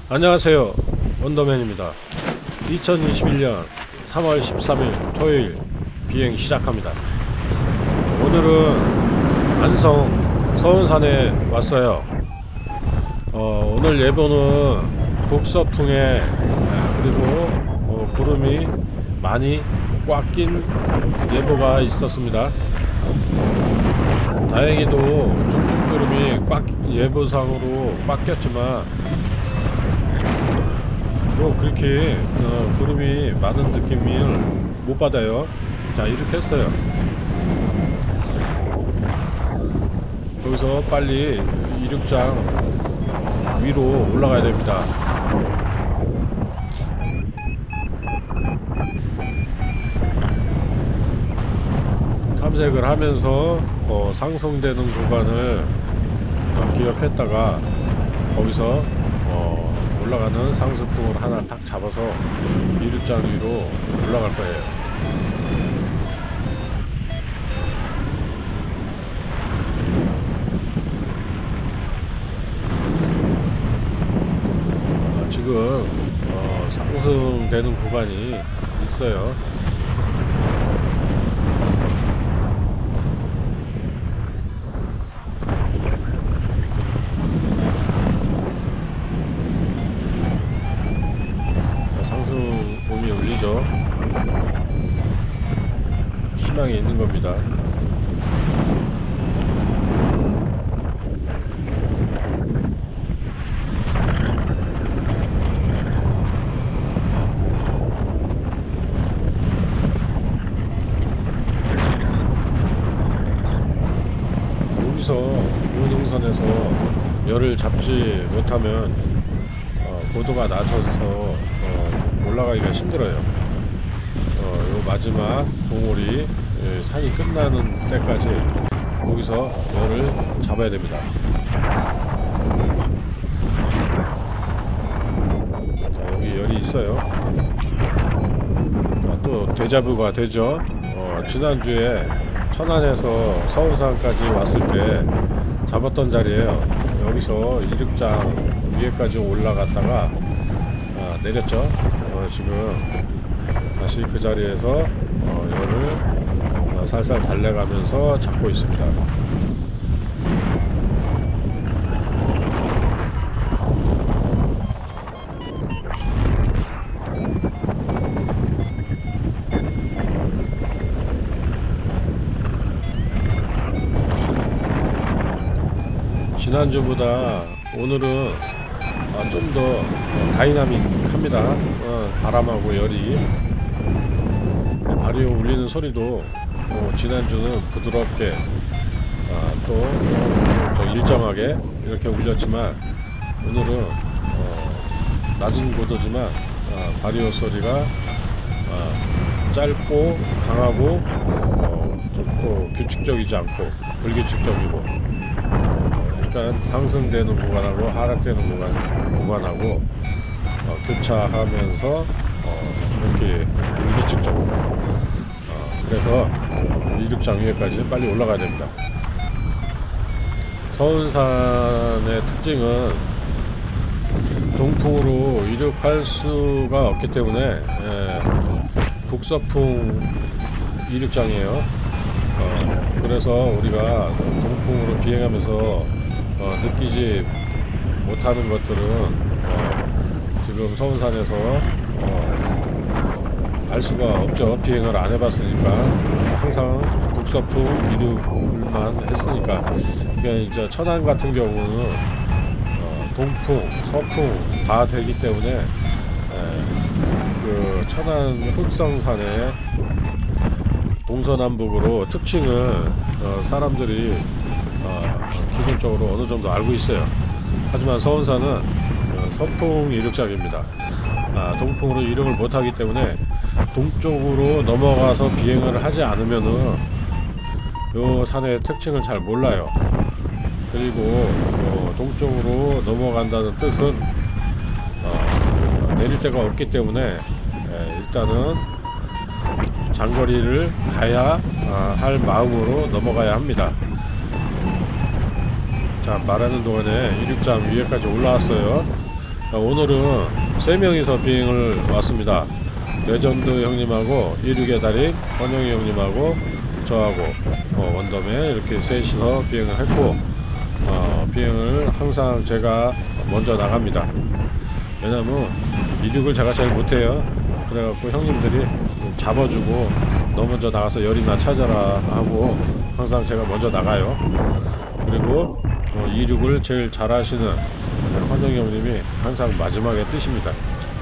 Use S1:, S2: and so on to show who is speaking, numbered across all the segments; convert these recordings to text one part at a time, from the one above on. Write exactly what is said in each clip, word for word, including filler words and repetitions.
S1: 안녕하세요, 원더맨입니다. 이천이십일년 삼월 십삼일 토요일 비행 시작합니다. 오늘은 안성 서운산에 왔어요. 어, 오늘 예보는 북서풍에 그리고 어, 구름이 많이 꽉 낀 예보가 있었습니다. 다행히도 중충구름이 꽉 예보상으로 꽉 꼈지만 뭐 그렇게 어, 구름이 많은 느낌을 못 받아요. 자, 이렇게 했어요. 여기서 빨리 이륙장 위로 올라가야 됩니다. 탐색을 하면서 어, 상승되는 구간을 어, 기억했다가 거기서 어, 올라가는 상승풍을 하나 딱 잡아서 이륙장 위로 올라갈 거예요. 어, 지금 어, 상승되는 구간이 있어요. 상승음이 울리죠. 희망이 있는 겁니다. 여기서 우능선에서 열을 잡지 못하면 어, 고도가 낮아져서 어, 올라가기가 힘들어요. 어, 요 마지막 봉우리 예, 산이 끝나는 때까지 거기서 열을 잡아야 됩니다. 자, 여기 열이 있어요. 자, 또 데자부가 되죠. 어, 지난주에 천안에서 서운산까지 왔을 때 잡았던 자리에요. 여기서 이륙장 위에까지 올라갔다가 아, 내렸죠. 어, 지금 다시 그 자리에서 어, 열을 어, 살살 달래가면서 잡고 있습니다. 지난주보다 오늘은 아, 좀 더 어, 다이나믹합니다. 어, 바람하고 열이 바리오 울리는 소리도 어, 지난주는 부드럽게 아, 또 어, 일정하게 이렇게 울렸지만 오늘은 어, 낮은 고도지만 아, 바리오 소리가 아, 짧고 강하고 어, 또 규칙적이지 않고 불규칙적이고 그러니까 상승되는 구간하고 하락되는 구간, 구간하고 어, 교차하면서 어, 이렇게 불규칙적으로 어, 그래서 어, 이륙장 위에까지 빨리 올라가야 됩니다. 서운산의 특징은 동풍으로 이륙할 수가 없기 때문에 예, 북서풍 이륙장이에요. 어, 그래서 우리가 동풍으로 비행하면서 어, 느끼지 못하는 것들은 어, 지금 서운산에서 어, 알 수가 없죠. 비행을 안 해봤으니까. 항상 북서풍 이륙만 했으니까. 그러니까 이제 천안 같은 경우는 어, 동풍, 서풍 다 되기 때문에 에, 그 천안 흑성산의 동서남북으로 특징을 어, 사람들이 어, 기본적으로 어느 정도 알고 있어요. 하지만 서운산은 어, 서풍 이륙장입니다. 아, 동풍으로 이륙을 못하기 때문에 동쪽으로 넘어가서 비행을 하지 않으면은 요 산의 특징을 잘 몰라요. 그리고 어, 동쪽으로 넘어간다는 뜻은 어, 내릴 데가 없기 때문에 에, 일단은 장거리를 가야 어, 할 마음으로 넘어가야 합니다. 자, 말하는 동안에 이륙장 위에까지 올라왔어요. 자, 오늘은 세 명이서 비행을 왔습니다. 레전드 형님하고 이륙의 달인 헌영이 형님하고 저하고 어, 원덤에 이렇게 셋이서 비행을 했고, 어, 비행을 항상 제가 먼저 나갑니다. 왜냐면 이륙을 제가 제일 못해요. 그래갖고 형님들이 잡아주고 너 먼저 나가서 열이나 찾아라 하고 항상 제가 먼저 나가요. 그리고 어, 이륙을 제일 잘하시는 헌영이 형님이 항상 마지막에 뜨십니다.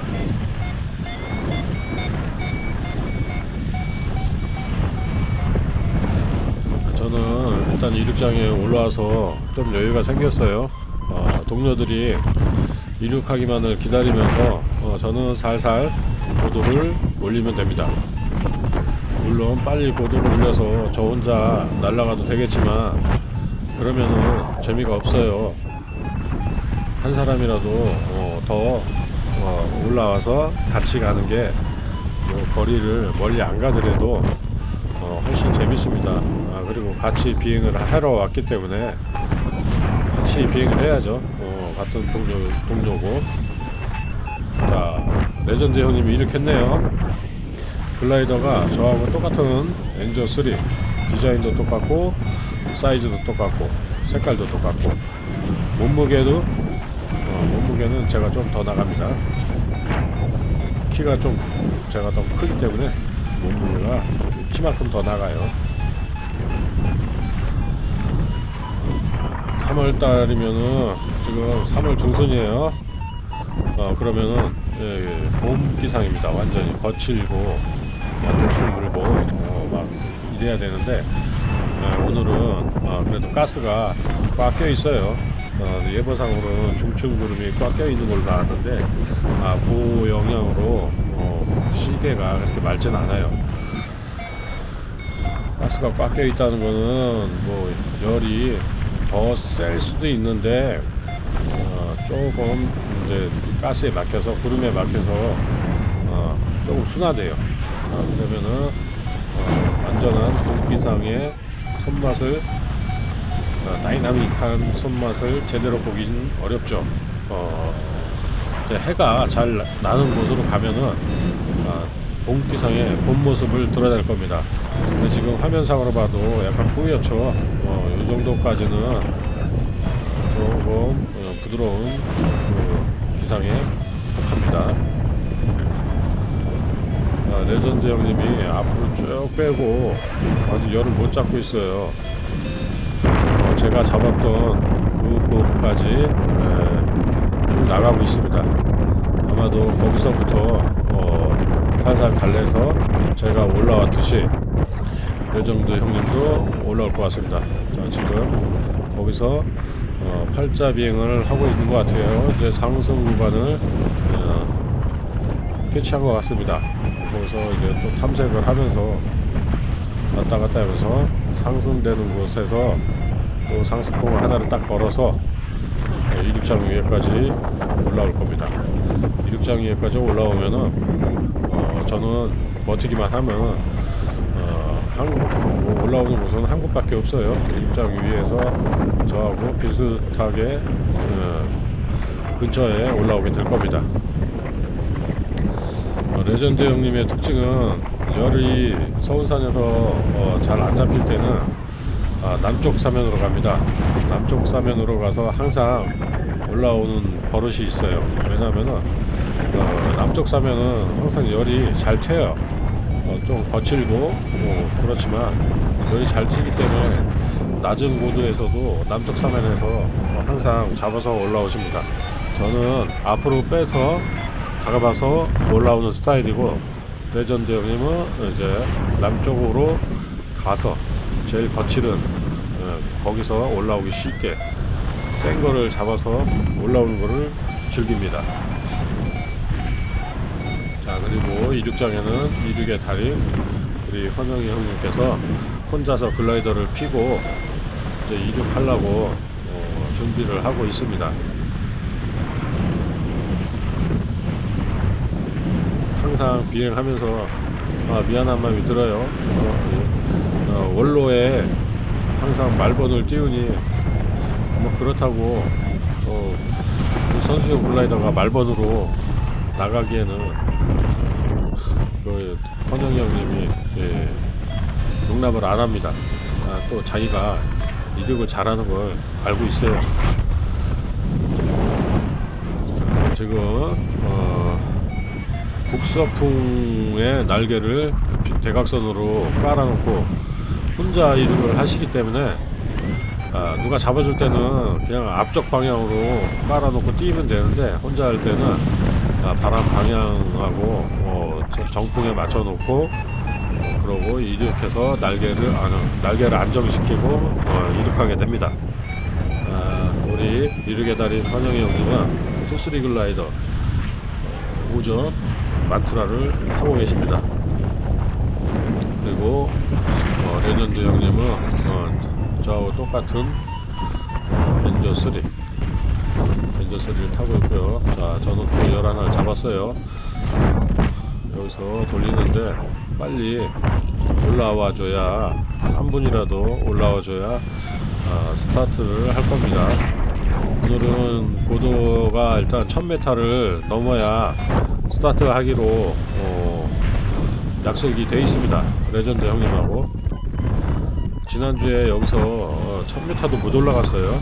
S1: 저는 일단 이륙장에 올라와서 좀 여유가 생겼어요. 어, 동료들이 이륙하기만을 기다리면서 어, 저는 살살 고도를 올리면 됩니다. 물론 빨리 고도를 올려서 저 혼자 날아가도 되겠지만 그러면은 재미가 없어요. 한 사람이라도 어, 더 어, 올라와서 같이 가는 게 뭐 거리를 멀리 안 가더라도 어, 훨씬 재밌습니다. 아, 그리고 같이 비행을 하러 왔기 때문에 같이 비행을 해야죠. 어, 같은 동료, 동료고. 자, 레전드 형님이 이륙했네요. 글라이더가 저하고 똑같은 엔저 쓰리, 디자인도 똑같고 사이즈도 똑같고 색깔도 똑같고 몸무게도 어, 몸무게는 제가 좀 더 나갑니다. 키가 좀 제가 더 크기 때문에 몸무게가 키만큼 더 나가요. 삼월 달이면은 지금 삼월 중순이에요. 어 그러면은 예, 예, 봄 기상입니다. 완전히 거칠고 높은 불고 어, 막 이래야 되는데 예, 오늘은 어, 그래도 가스가 꽉 껴 있어요. 어, 예보상으로는 중층구름이 꽉 껴 있는 걸로 나왔는데 아, 그 영향으로 어, 시계가 그렇게 맑진 않아요. 가스가 꽉 껴 있다는 거는 뭐 열이 더 셀 수도 있는데 어, 조금 이제 가스에 막혀서 구름에 막혀서 어, 조금 순화돼요. 어, 그러면은 어, 완전한 동기상의 손맛을 어, 다이나믹한 손맛을 제대로 보기는 어렵죠. 어, 이제 해가 잘 나는 곳으로 가면은 어, 동기상의 본 모습을 드러낼 겁니다. 근데 지금 화면상으로 봐도 약간 뿌옇죠. 어, 이 정도까지는 어, 조금 어, 부드러운 그 기상에 속합니다. 아, 레전드 형님이 앞으로 쭉 빼고 아직 열을 못 잡고 있어요. 어, 제가 잡았던 그 곳까지 에, 쭉 나가고 있습니다. 아마도 거기서부터 어, 살살 달래서 제가 올라왔듯이 레전드 형님도 올라올 것 같습니다. 자, 지금 거기서 어, 팔자 비행을 하고 있는 것 같아요. 이제 상승 구간을 어, 캐치한 것 같습니다. 거기서 이제 또 탐색을 하면서 왔다 갔다 하면서 상승되는 곳에서 또 상승봉을 하나를 딱 걸어서 어, 이륙장 위에까지 올라올 겁니다. 이륙장 위에까지 올라오면은 어, 저는 버티기만 하면 어, 한, 뭐 올라오는 곳은 한 곳밖에 없어요. 이륙장 위에서 저하고 비슷하게 어, 근처에 올라오게 될 겁니다. 어, 레전드 형님의 특징은 열이 서운산에서 어, 잘 안 잡힐 때는 아, 남쪽 사면으로 갑니다. 남쪽 사면으로 가서 항상 올라오는 버릇이 있어요. 왜냐면은 어, 남쪽 사면은 항상 열이 잘 튀어요. 어, 좀 거칠고 뭐 그렇지만 열이 잘 튀기 때문에 낮은 고도에서도 남쪽 사면에서 어, 항상 잡아서 올라오십니다. 저는 앞으로 빼서 잡아서 올라오는 스타일이고 레전드 형님은 이제 남쪽으로 가서 제일 거칠은 어, 거기서 올라오기 쉽게 센 거를 잡아서 올라오는 거를 즐깁니다. 자, 그리고 이륙장에는 이륙의 달인 우리 헌영이 형님께서 혼자서 글라이더를 피고 이제 이륙하려고 어, 준비를 하고 있습니다. 항상 비행하면서 아, 미안한 마음이 들어요. 어, 어, 원로에 항상 말번을 띄우니 뭐 그렇다고 어, 선수용 글라이더가 말번으로 나가기에는 그 헌영이 형님이 예, 용납을 안 합니다. 아, 또 자기가 이륙을 잘하는 걸 알고 있어요. 자, 지금 어, 북서풍의 날개를 대각선으로 깔아놓고 혼자 이륙을 하시기 때문에 아, 누가 잡아줄 때는 그냥 앞쪽 방향으로 깔아놓고 뛰면 되는데 혼자 할 때는 아, 바람 방향하고 어, 정풍에 맞춰놓고 어, 그러고 이륙해서 날개를 아, 날개를 안정시키고 어, 이륙하게 됩니다. 아, 우리 이륙의 달인 헌영이 형님은 투쓰리 글라이더 어, 오전 만투라를 타고 계십니다. 그리고 어, 레전드 형님은 어, 저하고 똑같은 어, 엔저 쓰리 엔저 쓰리를 타고 있고요. 자, 저는 또 열하나를 잡았어요. 여기서 돌리는데 빨리 올라와 줘야, 한 분이라도 올라와 줘야 어, 스타트를 할 겁니다. 오늘은 고도가 일단 천 미터를 넘어야 스타트 하기로 어, 약속이 돼 있습니다. 레전드 형님하고. 지난주에 여기서 어, 천 미터도 못 올라갔어요.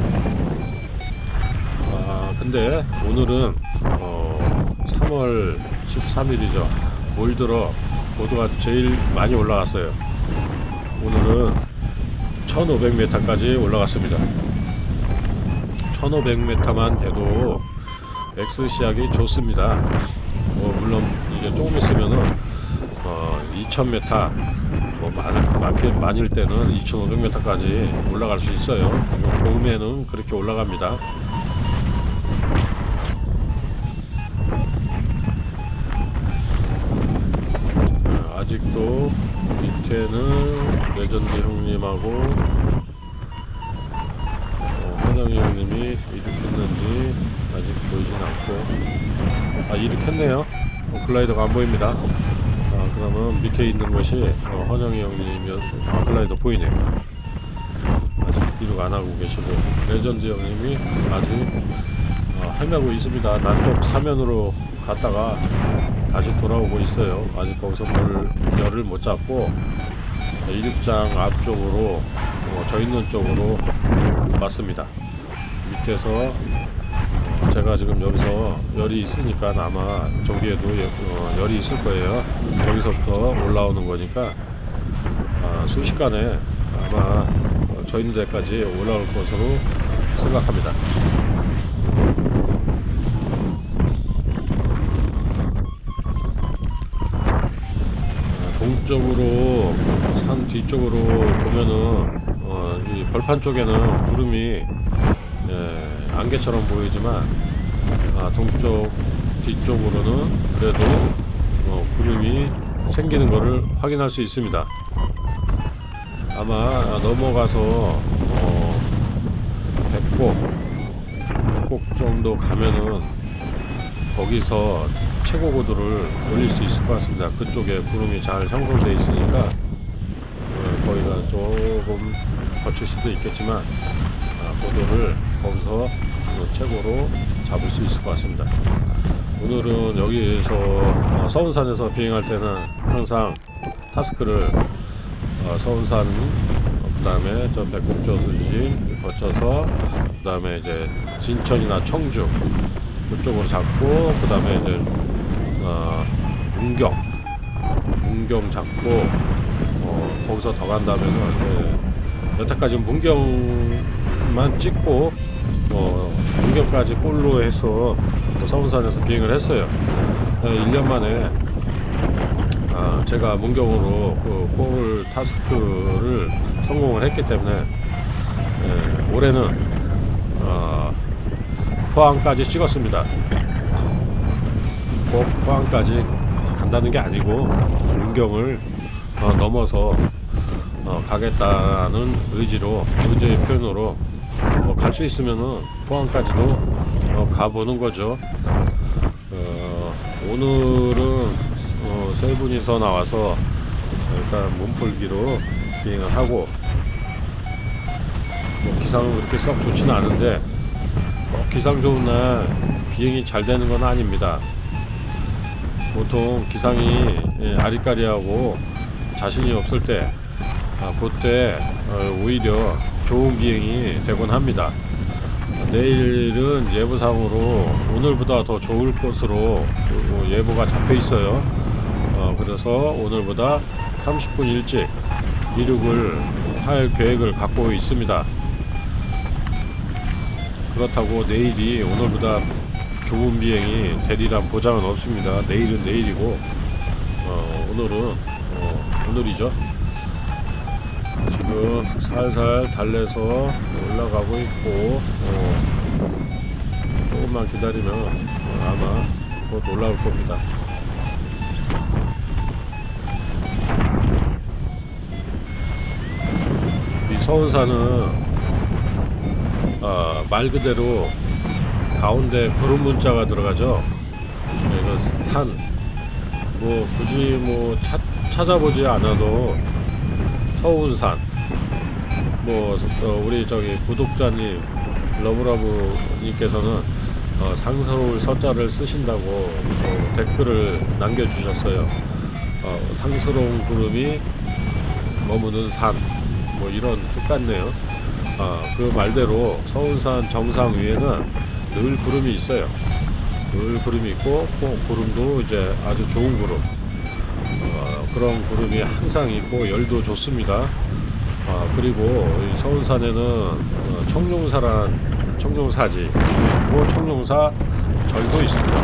S1: 아, 근데 오늘은 어, 삼월 십삼일이죠. 올 들어 고도가 제일 많이 올라갔어요. 오늘은 천오백 미터까지 올라갔습니다. 천오백 미터만 돼도 X 시작이 좋습니다. 뭐 물론 이게 조금 있으면은 어, 이천 미터 뭐 많을, 많길, 많을 때는 이천오백 미터까지 올라갈 수 있어요. 봄에는 그렇게 올라갑니다. 아직도 밑에는 레전드 형님하고 어, 헌영이 형님이 이륙했는지 아직 보이진 않고, 아, 이륙했네요. 어, 글라이더가 안 보입니다. 아, 그러면 밑에 있는 것이 어, 헌영이 형님이면, 아, 글라이더 보이네요. 아직 이륙 안 하고 계시고, 레전드 형님이 아직 어, 헤매고 있습니다. 남쪽 사면으로 갔다가 다시 돌아오고 있어요. 아직 거기서 물 열을 못 잡고 이륙장 앞쪽으로 어, 저 있는 쪽으로 왔습니다. 밑에서 어, 제가 지금 여기서 열이 있으니까 아마 저기에도 어, 열이 있을 거예요. 저기서부터 올라오는 거니까 아, 순식간에 아마 어, 저 있는 데까지 올라올 것으로 생각합니다. 동쪽으로, 산 뒤쪽으로 보면은 어, 이 벌판 쪽에는 구름이 예, 안개처럼 보이지만 아, 동쪽 뒤쪽으로는 그래도 어, 구름이 생기는 것을 확인할 수 있습니다. 아마 넘어가서 어, 백곡 백곡 정도 가면은 거기서 최고 고도를 올릴 수 있을 것 같습니다. 그쪽에 구름이 잘 형성되어 있으니까 어, 거기가 조금 거칠 수도 있겠지만 아, 고도를 거기서 최고로 잡을 수 있을 것 같습니다. 오늘은 여기에서 어, 서운산에서 비행할 때는 항상 타스크를 어, 서운산, 그 다음에 저 백곡저수지 거쳐서 그 다음에 이제 진천이나 청주 그쪽으로 잡고, 그 다음에 이제 어, 문경 문경 잡고 어, 거기서 더 간다면은 예, 여태까지 문경만 찍고 어, 문경까지 꼴로 해서 서운산에서 비행을 했어요. 예, 일 년 만에 아, 제가 문경으로 그 꼴 타스크를 성공을 했기 때문에 예, 올해는 어, 포항까지 찍었습니다. 꼭 포항까지 간다는 게 아니고 문경을 어, 넘어서 어, 가겠다는 의지로, 의지의 표현으로 어, 갈 수 있으면은 포항까지도 어, 가보는 거죠. 어, 오늘은 어, 세 분이서 나와서 일단 몸풀기로 비행을 하고, 뭐 기상은 그렇게 썩 좋지는 않은데 기상 좋은 날 비행이 잘 되는 건 아닙니다. 보통 기상이 아리까리하고 자신이 없을 때 아, 그때 어, 오히려 좋은 비행이 되곤 합니다. 내일은 예보상으로 오늘보다 더 좋을 것으로 예보가 잡혀 있어요. 어, 그래서 오늘보다 삼십 분 일찍 이륙을 할 계획을 갖고 있습니다. 그렇다고 내일이 오늘보다 좋은 비행이 되리란 보장은 없습니다. 내일은 내일이고 어, 오늘은 어, 오늘이죠. 지금 살살 달래서 올라가고 있고 어, 조금만 기다리면 어, 아마 곧 올라올 겁니다. 이 서운산은 어, 말 그대로 가운데 구름 문자가 들어가죠. 이거 산, 뭐 굳이 뭐 차, 찾아보지 않아도 서운산, 뭐 어, 우리 저기 구독자님 러브러브님께서는 어, 상서로울 서자를 쓰신다고 어, 댓글을 남겨주셨어요. 어, 상스러운 구름이 머무는 산, 뭐 이런 뜻 같네요. 어, 그 말대로 서운산 정상 위에는 늘 구름이 있어요. 늘 구름이 있고 구름도 이제 아주 좋은 구름, 어, 그런 구름이 항상 있고 열도 좋습니다. 어, 그리고 이 서운산에는 어, 청룡사란 청룡사지 그리고 청룡사 절도 있습니다.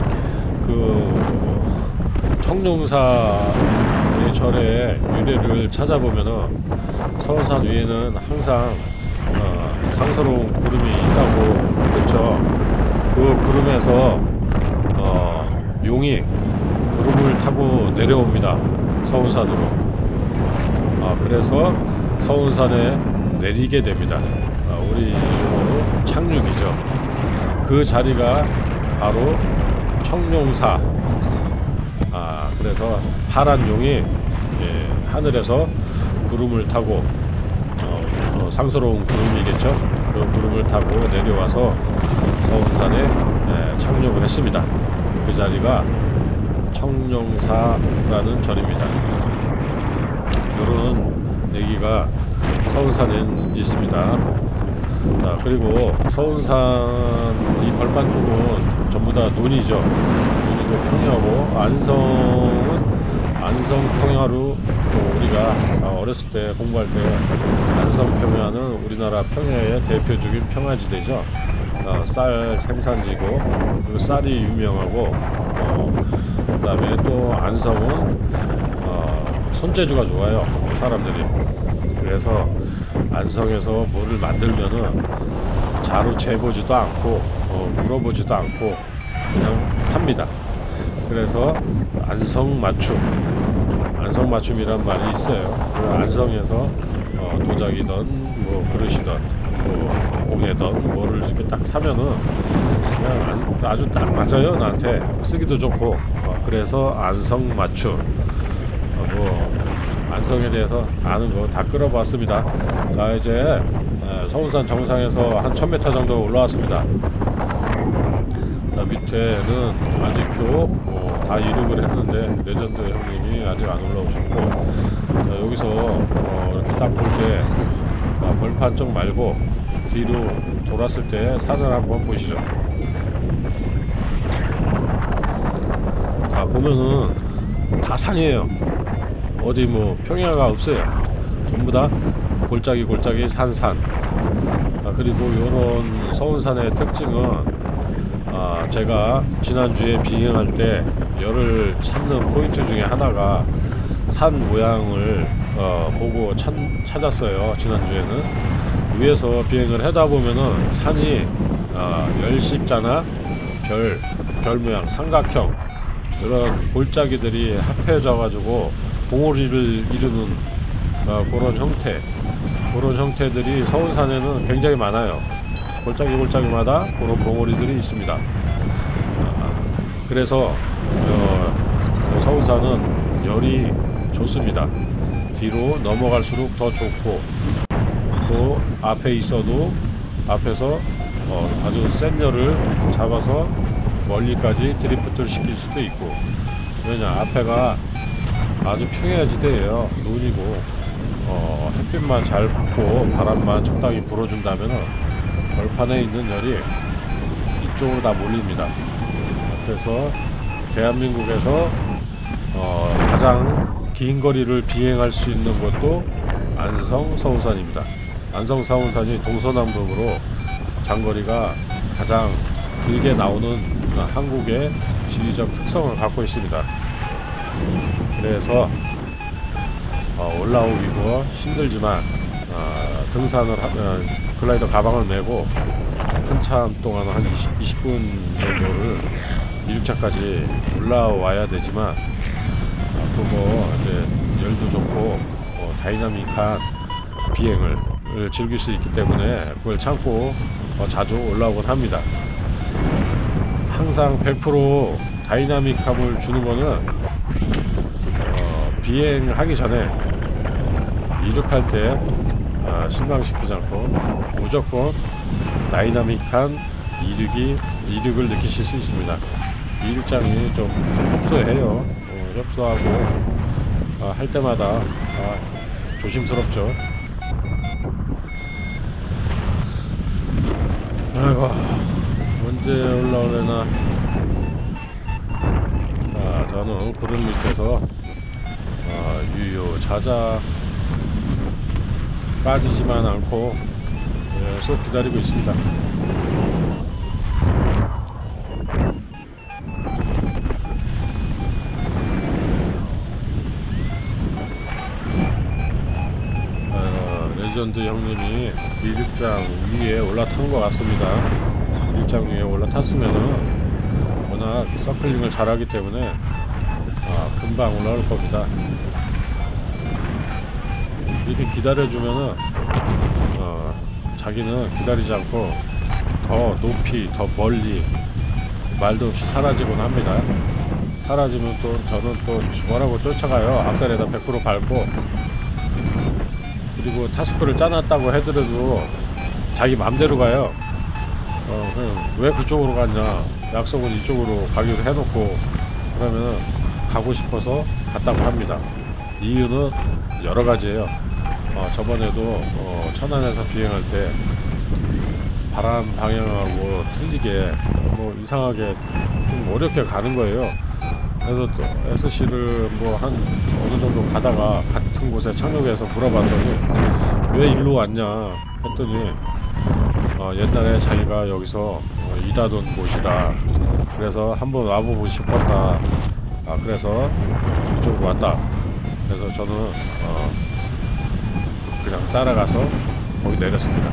S1: 그 청룡사의 절의 유래를 찾아보면은 서운산 위에는 항상 어, 상서로운 구름이 있다고 했죠. 그 구름에서 어, 용이 구름을 타고 내려옵니다. 서운산으로. 아, 그래서 서운산에 내리게 됩니다. 아, 우리 용어로 착륙이죠. 그 자리가 바로 청룡사. 아, 그래서 파란 용이 예, 하늘에서 구름을 타고 어, 어, 상스러운 구름이겠죠. 그 구름을 타고 내려와서 서운산에 예, 착륙을 했습니다. 그 자리가 청룡사라는 절입니다. 이런 얘기가 서운산에 있습니다. 자, 그리고 서운산 이 벌판 쪽은 전부 다 논이죠. 논이고 평야고, 안성은 안성 평야로 우리가 어렸을 때 공부할 때 안성 평야는 우리나라 평야의 대표적인 평야지대죠. 어, 쌀 생산지고 그리고 쌀이 유명하고 어, 그 다음에 또 안성은 어, 손재주가 좋아요. 사람들이. 그래서 안성에서 뭐를 만들면은 자로 재보지도 않고 어, 물어보지도 않고 그냥 삽니다. 그래서 안성맞춤, 안성맞춤이란 말이 있어요. 그 안성에서 어, 도자기든 뭐 그릇이든 뭐 공예든 뭐를 이렇게 딱 사면은 그냥 아주 딱 맞아요. 나한테 쓰기도 좋고. 어, 그래서 안성맞춤. 어, 뭐 안성에 대해서 아는 거 다 끌어봤습니다. 자, 이제 서운산 정상에서 한 천 미터 정도 올라왔습니다. 자, 밑에는 아직도 어, 다 이륙을 했는데 레전드 형님이 아직 안 올라오셨고, 자, 여기서 어, 이렇게 딱 볼 때 아, 벌판 쪽 말고 뒤로 돌았을 때 산을 한번 보시죠. 자, 보면은 다 산이에요. 어디 뭐 평야가 없어요. 전부 다 골짜기 골짜기 산산. 아, 그리고 요런 서운산의 특징은 아, 제가 지난주에 비행할 때 열을 찾는 포인트 중에 하나가 산 모양을 어, 보고 찾, 찾았어요. 지난주에는 위에서 비행을 하다 보면은 산이 어, 열십자나 별, 별 모양 삼각형 이런 골짜기들이 합해져 가지고 봉우리를 이루는 어, 그런 형태, 그런 형태들이 서운산에는 굉장히 많아요. 골짜기 골짜기마다 그런 봉우리들이 있습니다. 어, 그래서 어, 서운산은 열이 좋습니다. 뒤로 넘어갈수록 더 좋고, 또 앞에 있어도 앞에서 어, 아주 센 열을 잡아서 멀리까지 드리프트를 시킬 수도 있고, 왜냐 앞에가 아주 평야지대예요. 눈이고 어, 햇빛만 잘 받고 바람만 적당히 불어준다면 벌판에 있는 열이 이쪽으로 다 몰립니다. 그래서 대한민국에서 어, 가장 긴 거리를 비행할 수 있는 곳도 안성 서운산입니다. 안성 서운산이 동서남북으로 장거리가 가장 길게 나오는 한국의 지리적 특성을 갖고 있습니다. 그래서 어, 올라오기고 힘들지만 어, 등산을 하면 글라이더 가방을 메고 한참 동안 한 이십, 이십 분 정도를 이륙차까지 올라와야 되지만 어, 그거 이제 열도 좋고 어, 다이나믹한 비행을 즐길 수 있기 때문에 그걸 참고 어, 자주 올라오곤 합니다. 항상 백 퍼센트 다이나믹함을 주는 거는 어, 비행하기 전에 이륙할 때 아, 실망시키지 않고 무조건 다이나믹한 이륙이, 이륙을 느끼실 수 있습니다. 이륙장이 좀 협소해요. 어, 협소하고 아, 할 때마다 아, 조심스럽죠. 아이고, 언제 올라오려나. 아, 저는 구름 밑에서 아, 유유자자 빠지지만 않고 계속 기다리고 있습니다. 아, 레전드 형님이 이륙장 위에 올라탄 것 같습니다. 이륙장 위에 올라탔으면은 워낙 서클링을 잘하기 때문에 아, 금방 올라올 겁니다. 이렇게 기다려주면은 어, 자기는 기다리지 않고 더 높이 더 멀리 말도 없이 사라지곤 합니다. 사라지면 또 저는 또 뭐라고 쫓아가요. 악셀에다 백 퍼센트 밟고. 그리고 타스크를 짜놨다고 해더라도 자기 맘대로 가요. 어, 그냥 왜 그쪽으로 갔냐, 약속은 이쪽으로 가기로 해놓고 그러면 가고 싶어서 갔다고 합니다. 이유는 여러 가지예요. 어, 저번에도 어, 천안에서 비행할 때 바람 방향하고 틀리게 뭐 이상하게 좀 어렵게 가는 거예요. 그래서 또 에스씨를 뭐 한 어느 정도 가다가 같은 곳에 착륙해서 물어봤더니 왜 일로 왔냐 했더니 어, 옛날에 자기가 여기서 어, 일하던 곳이라 그래서 한번 와보고 싶었다. 아, 그래서 이쪽으로 왔다. 그래서 저는 어, 그냥 따라가서 거기 내렸습니다.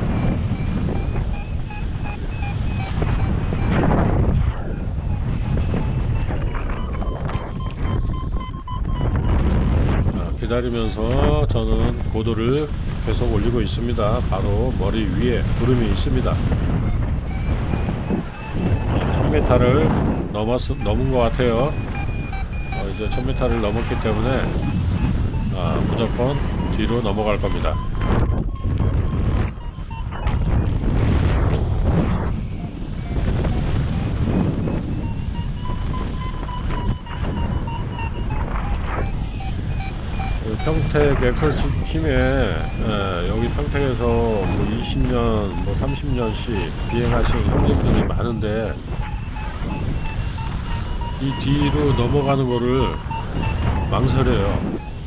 S1: 아, 기다리면서 저는 고도를 계속 올리고 있습니다. 바로 머리 위에 구름이 있습니다. 어, 천 미터를 넘었, 넘은 것 같아요. 어, 이제 천 미터를 넘었기 때문에 아, 무조건 뒤로 넘어갈 겁니다. 평택 엑설시 팀에 에, 여기 평택에서 뭐 이십 년, 뭐 삼십 년씩 비행하신 형님들이 많은데 이 뒤로 넘어가는 거를 망설여요.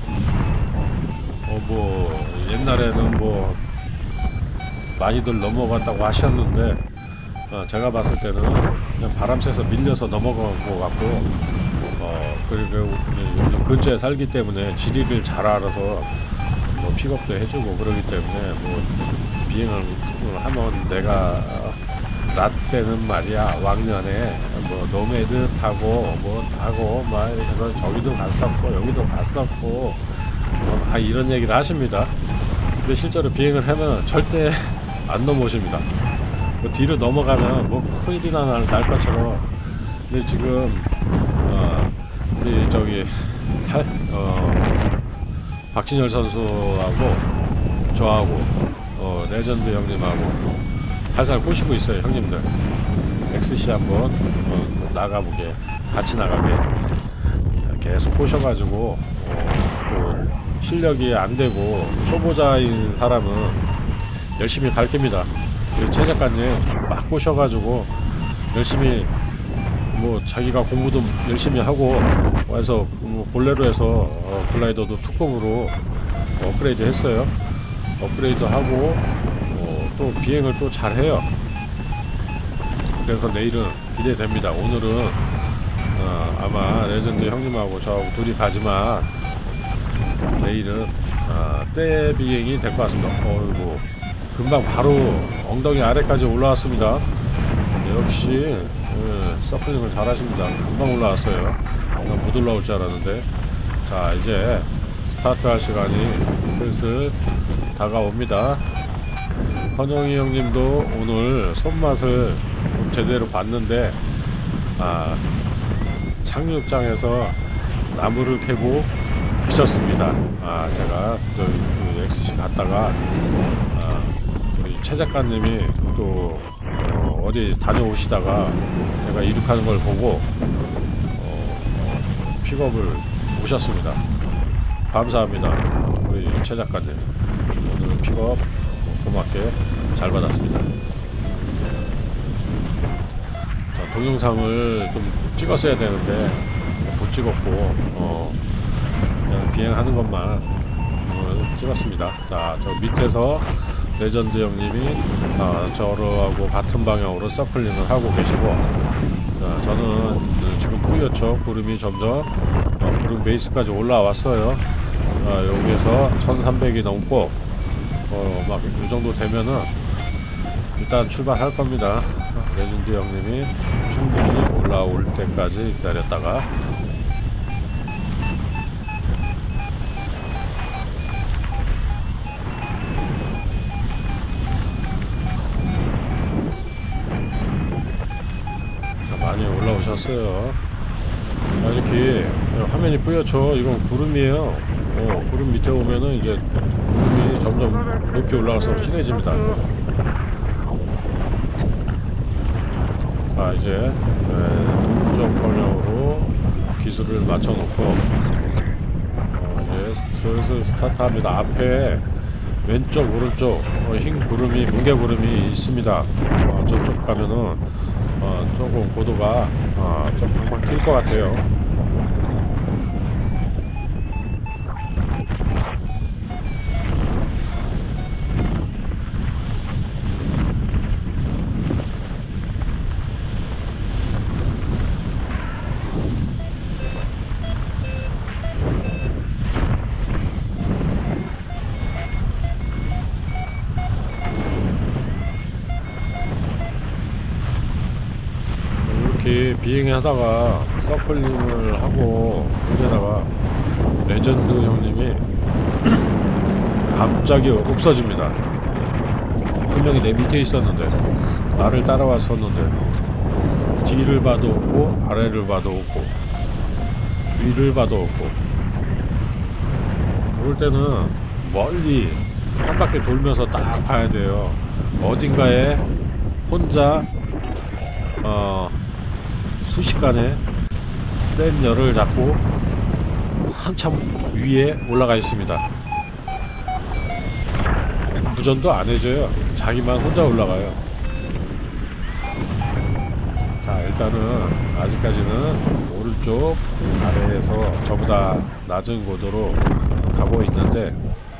S1: 어, 뭐 옛날에는 뭐 많이들 넘어갔다고 하셨는데 어, 제가 봤을 때는 그냥 바람 쐬서 밀려서 넘어간 것 같고 어, 그리고 근처에 살기 때문에 지리를 잘 알아서 뭐 픽업도 해주고 그러기 때문에 뭐 비행을 하면 내가 나 때는 말이야 왕년에 뭐 노매드 타고 뭐 타고 막 해서 저기도 갔었고 여기도 갔었고 어, 아, 이런 얘기를 하십니다. 근데 실제로 비행을 하면 절대 안 넘어오십니다. 뭐 뒤로 넘어가면 뭐 큰일이나 날, 날 것처럼. 근데 지금 어, 우리 저기 살, 어, 박진열 선수하고 저하고 어, 레전드 형님하고 살살 꼬시고 있어요 형님들. 엑스씨 한번 어, 나가보게, 같이 나가게 계속 꼬셔가지고 어, 또 실력이 안되고 초보자인 사람은 열심히 밝힙니다. 최 작가님 막 꼬셔가지고 열심히 뭐 자기가 공부도 열심히 하고 와서 뭐 볼레로에서 어, 글라이더도 투kom으로 업그레이드 했어요. 업그레이드 하고 어, 또 비행을 또 잘해요. 그래서 내일은 기대됩니다. 오늘은 어, 아마 레전드 형님하고 저하고 둘이 가지만 내일은 어, 때 비행이 될 것 같습니다. 어이구, 금방 바로 엉덩이 아래까지 올라왔습니다. 역시 예, 서클링을 잘 하십니다. 금방 올라왔어요. 난 못 올라올 줄 알았는데. 자, 이제 스타트 할 시간이 슬슬 다가옵니다. 헌영이 형님도 오늘 손맛을 좀 제대로 봤는데, 아, 착륙장에서 나무를 캐고 계셨습니다. 아, 제가 또 그 엑스씨 갔다가 아, 우리 최 작가님이 또 어, 어디 다녀오시다가 제가 이륙하는 걸 보고 어, 어, 픽업을 오셨습니다. 감사합니다. 우리 최 작가님 오늘 픽업 고맙게 잘 받았습니다. 자, 동영상을 좀 찍었어야 되는데 못 찍었고 어, 그냥 비행하는 것만 오늘 찍었습니다. 자, 저 밑에서 레전드 형님이 어, 저하고 같은 방향으로 서클링을 하고 계시고, 자, 저는 지금 뿌옇죠. 구름이 점점 어, 구름 베이스까지 올라왔어요. 어, 여기에서 천삼백이 넘고 어, 막 이 정도 되면은 일단 출발할 겁니다. 레전드 형님이 충분히 올라올 때까지 기다렸다가 많이 올라오셨어요. 아, 이렇게 화면이 뿌옇죠. 이건 구름이에요. 어, 구름 밑에 오면은 이제 구름이 점점 높이 올라가서 진해집니다. 자, 이제 네, 동쪽 방향으로 기술을 맞춰놓고 어, 이제 슬슬 스타트합니다. 앞에 왼쪽 오른쪽 어, 흰 구름이, 뭉게 구름이 있습니다. 어, 저쪽 가면은 어, 조금 고도가 어, 좀 방방 튈 것 같아요. 비행을 하다가 서클링을 하고 여기다가 레전드 형님이 갑자기 없어집니다. 분명히 내 밑에 있었는데, 나를 따라왔었는데 뒤를 봐도 없고 아래를 봐도 없고 위를 봐도 없고, 그럴 때는 멀리 한 바퀴 돌면서 딱 봐야 돼요. 어딘가에 혼자 어 순식간에 센 열을 잡고 한참 위에 올라가 있습니다. 무전도 안 해줘요. 자기만 혼자 올라가요. 자, 일단은 아직까지는 오른쪽 아래에서 저보다 낮은 고도로 가고 있는데,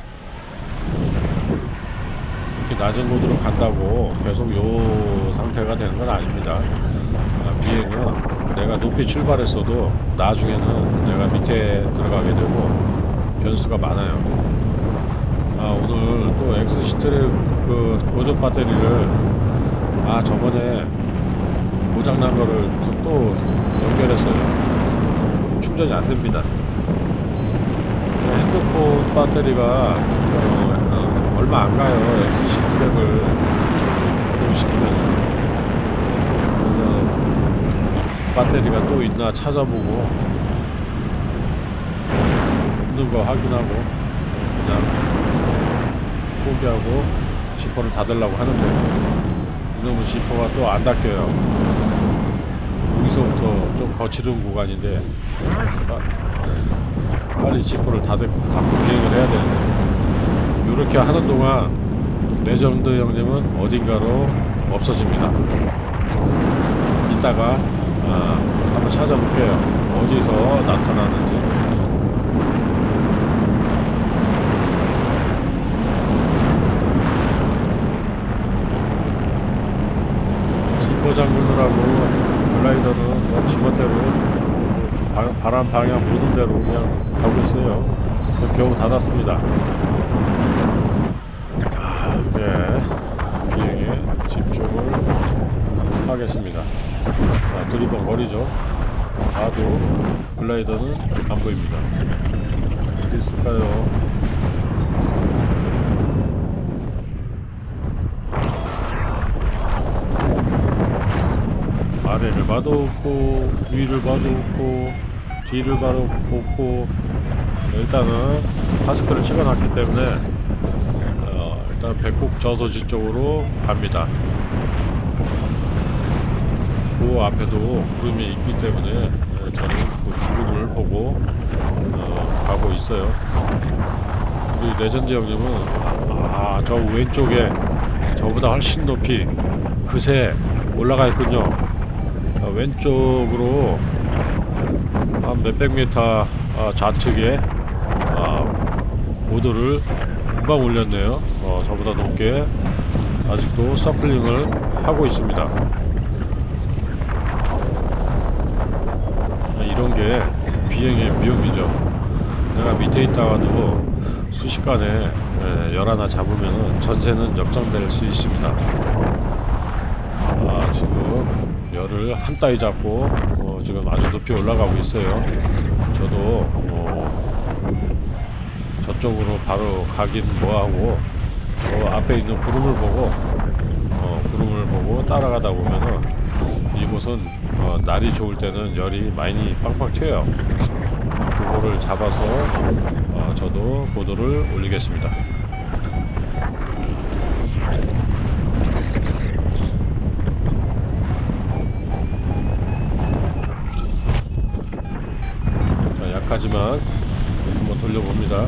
S1: 이렇게 낮은 고도로 간다고 계속 요 상태가 되는 건 아닙니다. 비행은 내가 높이 출발했어도 나중에는 내가 밑에 들어가게 되고 변수가 많아요. 아, 오늘 또 엑스씨 트랙 그 보조 배터리를 아 저번에 고장난 거를 또, 또 연결했어요. 충전이 안 됩니다. 핸드폰 배터리가 어, 어, 얼마 안 가요. 엑스씨 트랙을 저기 구동시키면. 배터리가 또 있나 찾아보고 없는 거 확인하고 그냥 포기하고 지퍼를 닫으려고 하는데 이놈의 지퍼가 또 안 닦여요. 여기서부터 좀 거칠은 구간인데 빨리 지퍼를 닫고 비행을 해야 되는데, 이렇게 하는 동안 레전드 형님은 어딘가로 없어집니다. 이따가 아, 한번 찾아볼게요. 어디서 나타나는지. 지퍼 잠그느라고 글라이더는 뭐 지멋대로 바, 바람 방향 부는 대로 그냥 가고 있어요. 겨우 닫았습니다. 자, 이제 비행에 집중을 하겠습니다. 자, 두리번거리죠. 봐도 글라이더는 안 보입니다. 어디 있을까요? 아래를 봐도 없고 위를 봐도 없고 뒤를 봐도 없고, 일단은 마스크를 찍어놨기 때문에 어, 일단 백곡 저소지 쪽으로 갑니다. 그 앞에도 구름이 있기 때문에 저는 그 구름을 보고 어, 가고 있어요. 우리 레전드 형님은 아, 저 왼쪽에 저보다 훨씬 높이 그새 올라가 있군요. 어, 왼쪽으로 한 몇백 미터 어, 좌측에 어, 고도를 금방 올렸네요. 어, 저보다 높게 아직도 서클링을 하고 있습니다. 이런게 비행의 위험이죠. 내가 밑에 있다가도 순식간에 열 하나 잡으면 전세는 역전될 수 있습니다. 아, 지금 열을 한 따위 잡고 어, 지금 아주 높이 올라가고 있어요. 저도 어, 저쪽으로 바로 가긴 뭐하고 저 앞에 있는 구름을 보고 어, 구름을 보고 따라가다 보면은 이곳은 어, 날이 좋을 때는 열이 많이 빵빵 튀어요. 그거를 잡아서 어, 저도 고도를 올리겠습니다. 자, 약하지만 한번 돌려봅니다.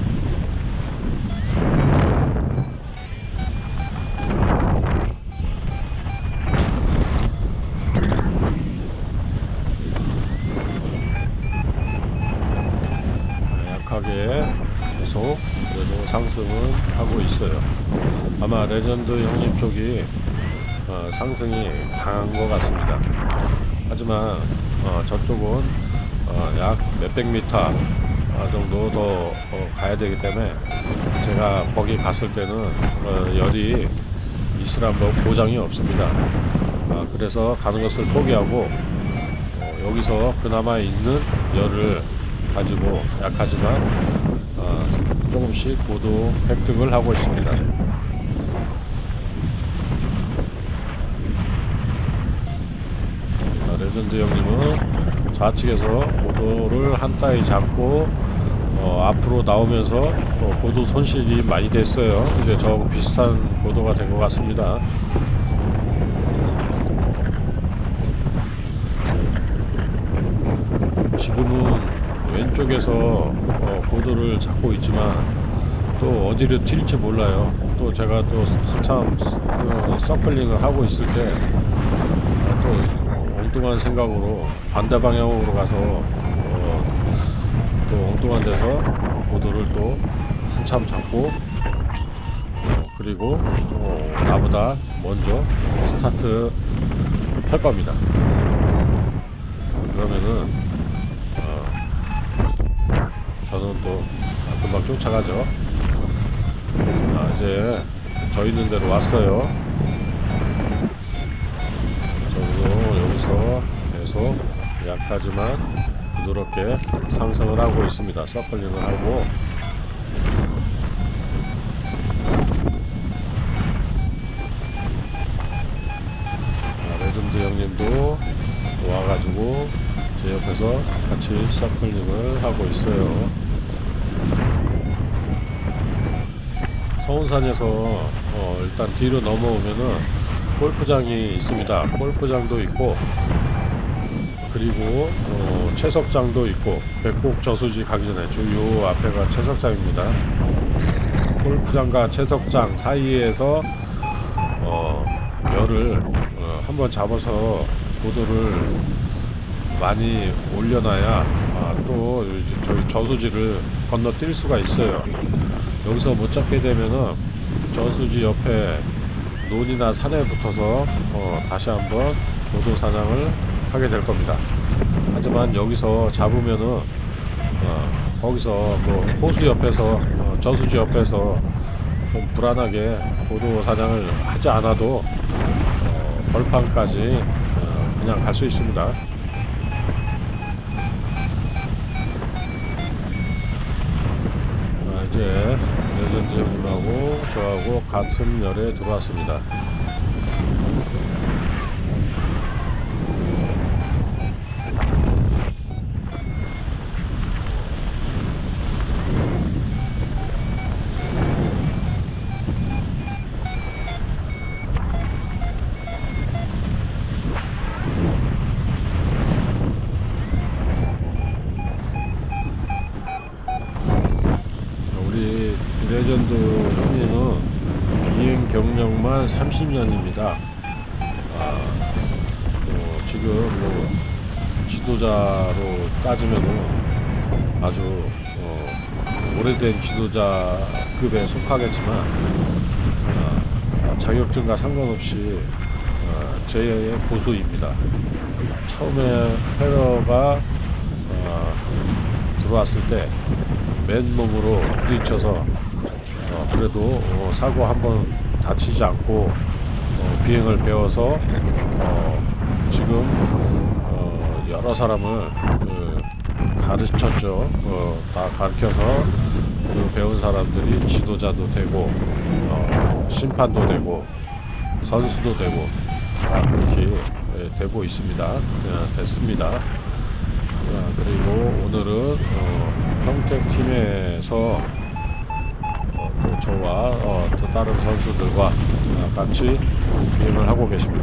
S1: 약하게 계속 그래도 상승은 하고 있어요. 아마 레전드 형님 쪽이 어, 상승이 강한 것 같습니다. 하지만 어, 저쪽은 어, 약 몇백 미터 정도 더 어, 가야 되기 때문에 제가 거기 갔을 때는 어, 열이 있으란 보장이 없습니다. 어, 그래서 가는 것을 포기하고 어, 여기서 그나마 있는 열을 가지고 약하지만 어, 조금씩 고도 획득을 하고 있습니다. 자, 레전드 형님은 좌측에서 고도를 한 따위 잡고 어, 앞으로 나오면서 어, 고도 손실이 많이 됐어요. 이제 저하고 비슷한 고도가 된 것 같습니다. 지금은 왼쪽에서 어, 고도를 잡고 있지만 또 어디로 튈지 몰라요. 또 제가 또 한참 어, 서클링을 하고 있을 때 또 엉뚱한 생각으로 반대 방향으로 가서 어, 또 엉뚱한 데서 고도를 또 한참 잡고 어, 그리고 어, 나보다 먼저 스타트 할 겁니다. 그러면은 저는 또 금방 쫓아가죠. 아, 이제 저 있는 데로 왔어요. 저도 여기서 계속 약하지만 부드럽게 상승을 하고 있습니다. 서클링을 하고 아, 레전드 형님도 와가지고 제 옆에서 같이 서클링을 하고 있어요. 서운산에서 어, 일단 뒤로 넘어오면은 골프장이 있습니다. 골프장도 있고, 그리고 어, 채석장도 있고, 백곡 저수지 가기 전에 저 요 앞에가 채석장입니다. 골프장과 채석장 사이에서 어, 열을 어, 한번 잡아서 고도를 많이 올려놔야 아, 또 이제 저희 저수지를 건너뛸 수가 있어요. 여기서 못 잡게 되면은 저수지 옆에 논이나 산에 붙어서 어, 다시 한번 고도 사냥을 하게 될 겁니다. 하지만 여기서 잡으면은 어, 거기서 뭐 호수 옆에서 어, 저수지 옆에서 좀 불안하게 고도 사냥을 하지 않아도 어, 벌판까지 어, 그냥 갈 수 있습니다. 아, 이제 레전드 형님하고 저하고 같은 열에 들어왔습니다. 우리 레전드 형님은 비행 경력만 삼십 년입니다. 아, 뭐 지금 뭐 지도자로 따지면은 아주 어, 오래된 지도자급에 속하겠지만 아, 자격증과 상관없이 아, 제의 고수입니다. 처음에 페러가 아, 들어왔을 때 맨몸으로 부딪혀서 어, 그래도 어, 사고 한번 다치지 않고 어, 비행을 배워서 어, 지금 어, 여러 사람을 그, 가르쳤죠. 어, 다 가르쳐서 그 배운 사람들이 지도자도 되고 어, 심판도 되고 선수도 되고 다 그렇게 예, 되고 있습니다. 어, 됐습니다. 어, 그리고 오늘은 어, 평택팀에서 어, 또 저와 어, 또 다른 선수들과 어, 같이 비행을 하고 계십니다.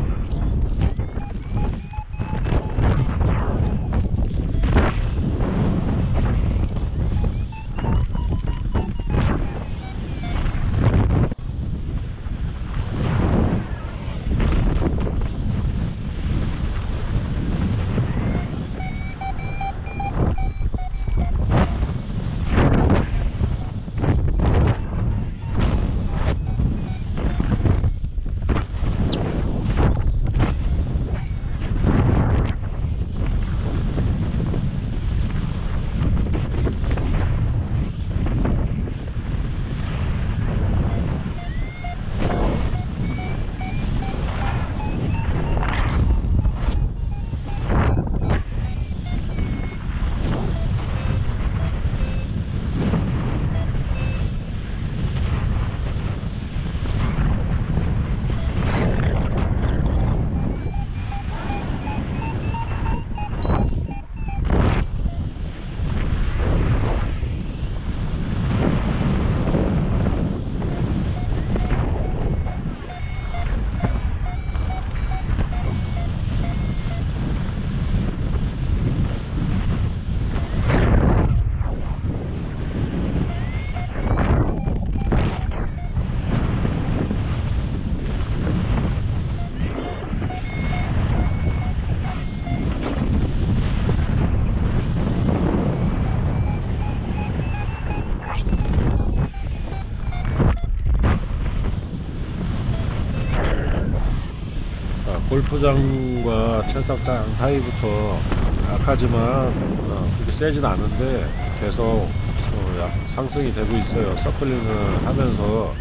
S1: 골프장과 채석장 사이부터 약하지만 어, 그렇게 세진 않은데 계속 어, 약 상승이 되고 있어요. 서클링을 하면서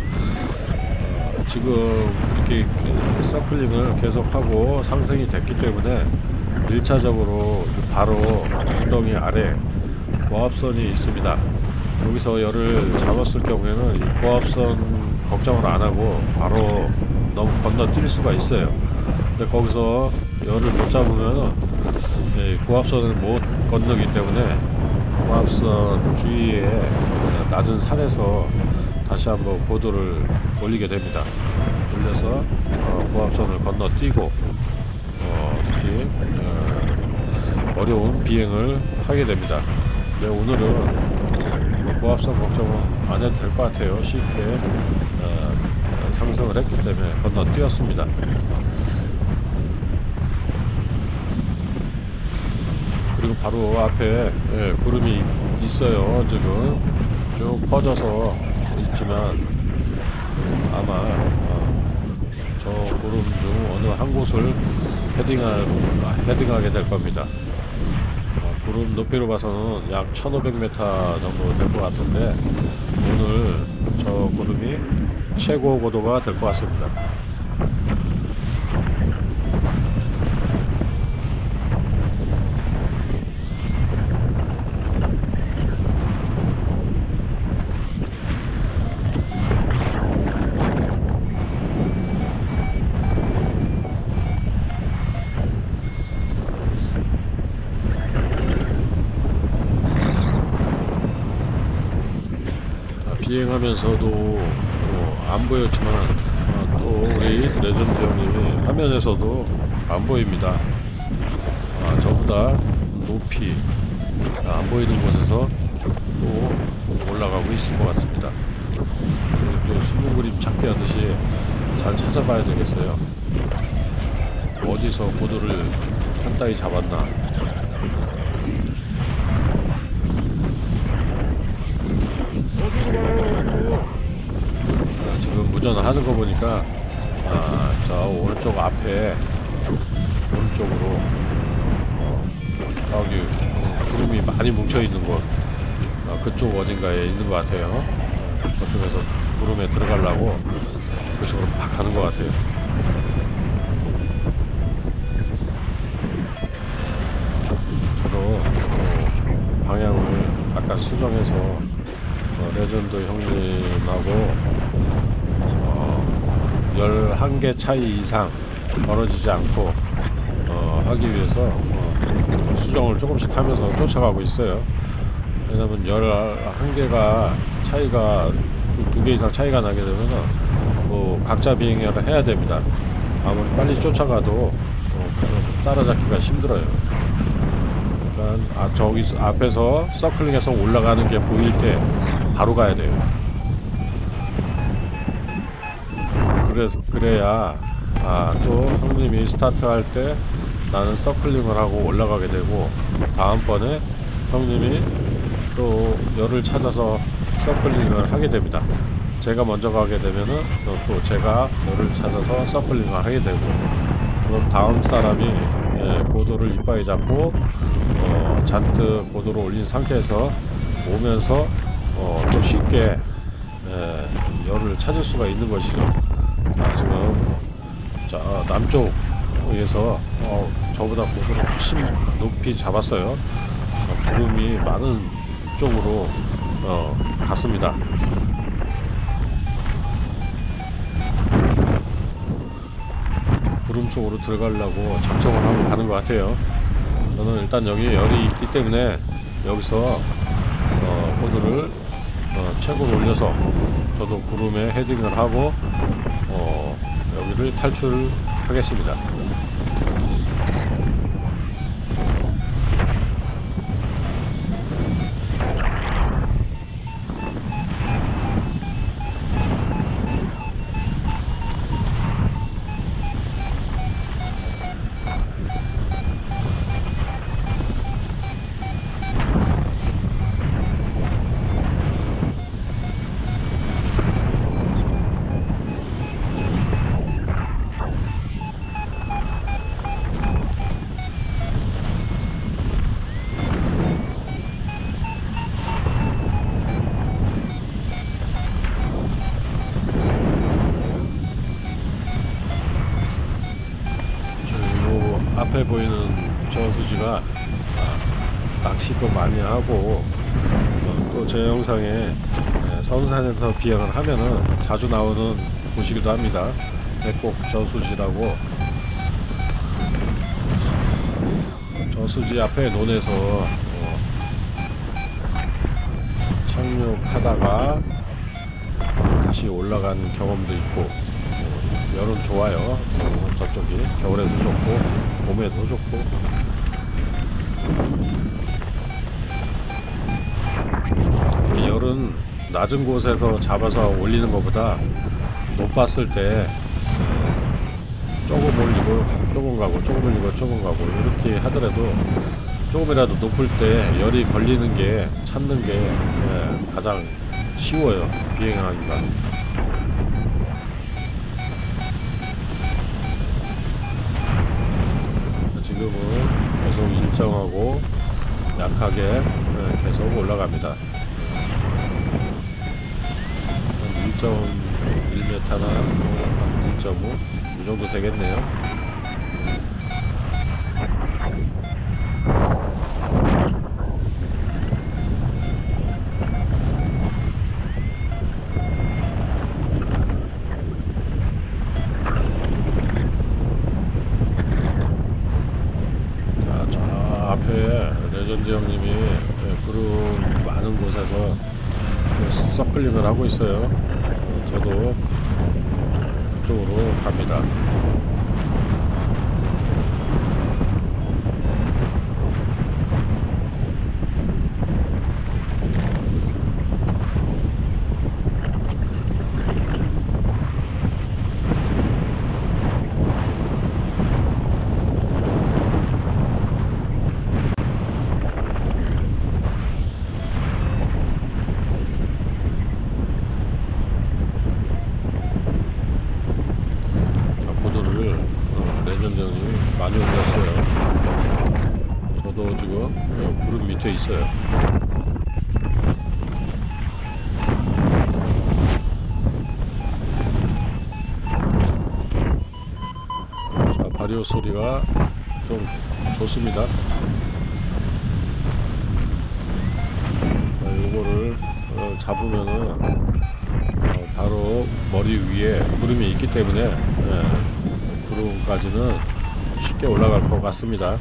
S1: 어, 지금 이렇게 서클링을 계속하고 상승이 됐기 때문에 일 차적으로 바로 엉덩이 아래 고압선이 있습니다. 여기서 열을 잡았을 경우에는 이 고압선 걱정을 안 하고 바로 너무 건너뛸 수가 있어요. 근데 거기서 열을 못 잡으면 고압선을 못 건너기 때문에 고압선 주위에 낮은 산에서 다시 한번 고도를 올리게 됩니다. 올려서 어, 고압선을 건너뛰고 어, 이렇게 어, 어려운 비행을 하게 됩니다. 근데 오늘은 고압선 걱정은 안 해도 될 것 같아요. 쉽게 어, 상승을 했기 때문에 건너뛰었습니다. 그리고 바로 앞에 예, 구름이 있어요. 지금 쭉 퍼져서 있지만 아마 어, 저 구름 중 어느 한 곳을 헤딩할, 헤딩하게 될 겁니다. 어, 구름 높이로 봐서는 약 천오백 미터 정도 될 것 같은데 오늘 저 구름이 최고 고도가 될 것 같습니다. 비행하면서도 어, 안 보였지만 어, 또 우리 레전드 형님이 화면에서도 안 보입니다. 아, 저보다 높이 아, 안 보이는 곳에서 또 올라가고 있을 것 같습니다. 이렇게 신문 그림 찾기 하듯이 잘 찾아봐야 되겠어요. 어디서 고도를 한 따위 잡았나. 아, 지금 무전을 하는 거 보니까 아, 저 오른쪽 앞에 오른쪽으로 어, 여기 구름이 많이 뭉쳐 있는 곳 어, 그쪽 어딘가에 있는 것 같아요. 어, 그쪽에서 구름에 들어가려고 그쪽으로 막 가는 것 같아요. 저도 어, 방향을 약간 수정해서 어, 레전드 형님하고 어, 열한 개 차이 이상 벌어지지 않고 어, 하기 위해서 어, 수정을 조금씩 하면서 쫓아가고 있어요. 왜냐면 열한 개가 차이가 두 개 이상 차이가 나게 되면 뭐 각자 비행을 해야 됩니다. 아무리 빨리 쫓아가도 어, 따라잡기가 힘들어요. 그러니까 아, 저기 앞에서 서클링해서 올라가는 게 보일 때 바로 가야 돼요. 그래서 그래야 아, 또 형님이 스타트 할 때 나는 서클링을 하고 올라가게 되고 다음번에 형님이 또 열을 찾아서 서클링을 하게 됩니다. 제가 먼저 가게 되면은 또 제가 열을 찾아서 서클링을 하게 되고 그럼 다음 사람이 예, 고도를 이빠이 잡고 어, 잔뜩 고도를 올린 상태에서 오면서 어, 또 쉽게 예, 열을 찾을 수가 있는 것이죠. 아, 지금 자, 남쪽에서 어, 저보다 고도를 훨씬 높이 잡았어요. 어, 구름이 많은 쪽으로 어, 갔습니다. 구름 속으로 들어가려고 작정을 하고 가는 것 같아요. 저는 일단 여기 열이 있기 때문에 여기서 어, 고도를 어, 최고로 올려서 저도 구름에 헤딩을 하고 어, 여기를 탈출하겠습니다. 앞에 보이는 저수지가 아, 낚시도 많이 하고 어, 또 제 영상에 선산에서 비행을 하면은 자주 나오는 곳이기도 합니다. 백곡 저수지라고. 저수지 앞에 논에서 어, 착륙하다가 다시 올라간 경험도 있고 어, 열은 좋아요. 어, 저쪽이 겨울에도 좋고 봄에도 좋고. 열은 낮은 곳에서 잡아서 올리는 것보다 높았을 때 조금 올리고 조금 가고 조금 올리고 조금 가고 이렇게 하더라도 조금이라도 높을 때 열이 걸리는 게 찾는 게 예, 가장 쉬워요. 비행하기가. 지금은 계속 일정하고 약하게 예, 계속 올라갑니다. 한 일 점 일 미터나 한 일 점 오 이 정도 되겠네요. 자, 저 앞에 레전드 형님이 구름 많은 곳에서 서클링을 하고 있어요. 어, 저도 그쪽으로 갑니다. 많이 올렸어요. 저도 지금 구름 밑에 있어요. 자, 바리오 소리가 좀 좋습니다. 자, 요거를 어, 잡으면은 어, 바로 머리 위에 구름이 있기 때문에 예, 구름까지는 쉽게 올라갈 것 같습니다.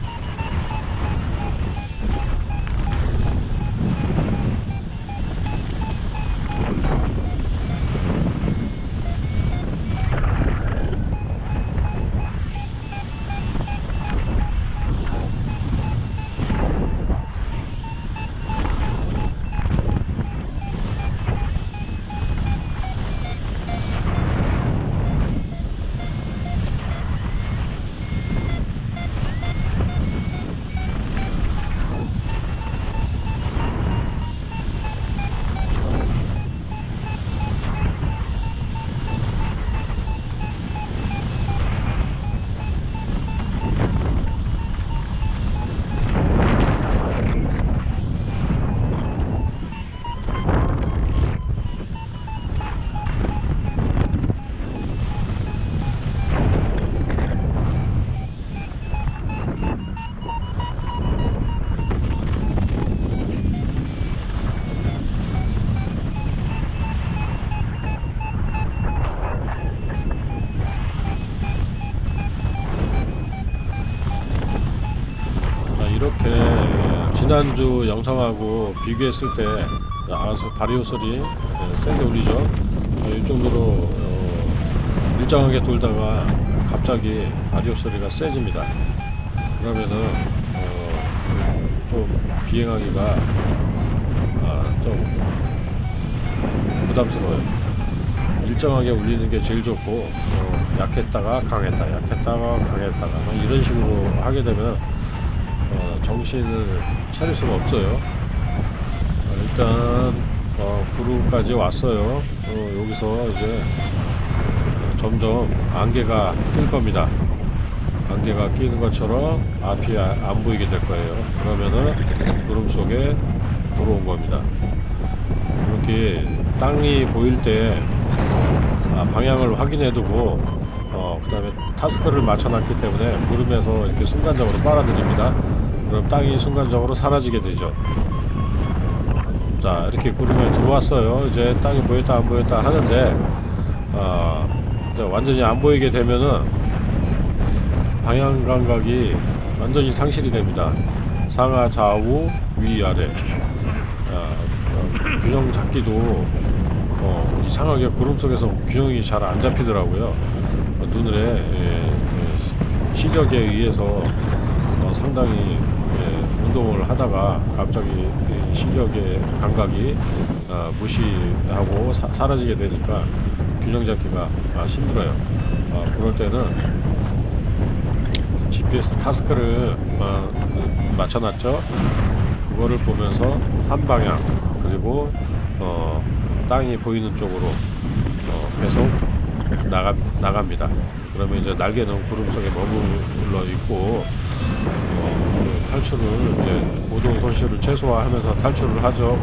S1: 이렇게 지난주 영상하고 비교했을 때 아서 바리오 소리 세게 울리죠. 이 정도로 어, 일정하게 돌다가 갑자기 바리오 소리가 세집니다. 그러면은 어, 좀 비행하기가 아, 좀 부담스러워요. 일정하게 울리는 게 제일 좋고 어, 약했다가 강했다 약했다가 강했다가 이런 식으로 하게 되면 어, 정신을 차릴 수가 없어요. 어, 일단 어, 구름까지 왔어요. 어, 여기서 이제 어, 점점 안개가 낄 겁니다. 안개가 끼는 것처럼 앞이 아, 안 보이게 될 거예요. 그러면은 구름 속에 들어온 겁니다. 이렇게 땅이 보일 때 아, 방향을 확인해 두고 어, 그 다음에 타스크를 맞춰놨기 때문에 구름에서 이렇게 순간적으로 빨아들입니다. 그럼 땅이 순간적으로 사라지게 되죠. 자, 이렇게 구름에 들어왔어요. 이제 땅이 보였다 안 보였다 하는데 어, 이제 완전히 안 보이게 되면은 방향 감각이 완전히 상실이 됩니다. 상하 좌우 위아래 어, 균형 잡기도 어, 이상하게 구름 속에서 균형이 잘 안 잡히더라고요. 어, 눈에 예, 예, 시력에 의해서 어, 상당히 예, 운동을 하다가 갑자기 이 시력의 감각이 어, 무시하고 사, 사라지게 되니까 균형 잡기가 아, 힘들어요. 어, 그럴 때는 지피에스 타스크를 어, 맞춰놨죠. 그거를 보면서 한 방향, 그리고 어, 땅이 보이는 쪽으로 어, 계속 나가, 나갑니다. 그러면 이제 날개는 구름 속에 머물러 있고 어, 그 탈출을 이제 고동 손실을 최소화하면서 탈출을 하죠.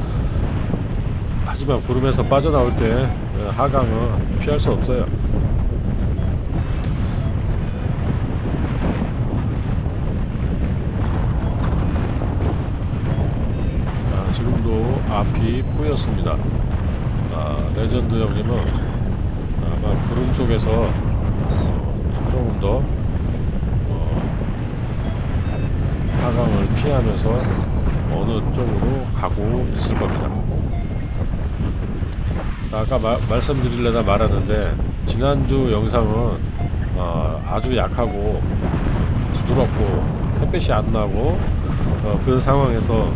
S1: 하지만 구름에서 빠져나올 때 하강은 피할 수 없어요. 아, 지금도 앞이 뿌였습니다. 아, 레전드 형님은 아마 구름 속에서 어, 조금 더 어, 하강을 피하면서 어느 쪽으로 가고 있을 겁니다. 아까 마, 말씀드리려다 말았는데, 지난주 영상은 어, 아주 약하고 부드럽고 햇빛이 안 나고 어, 그 상황에서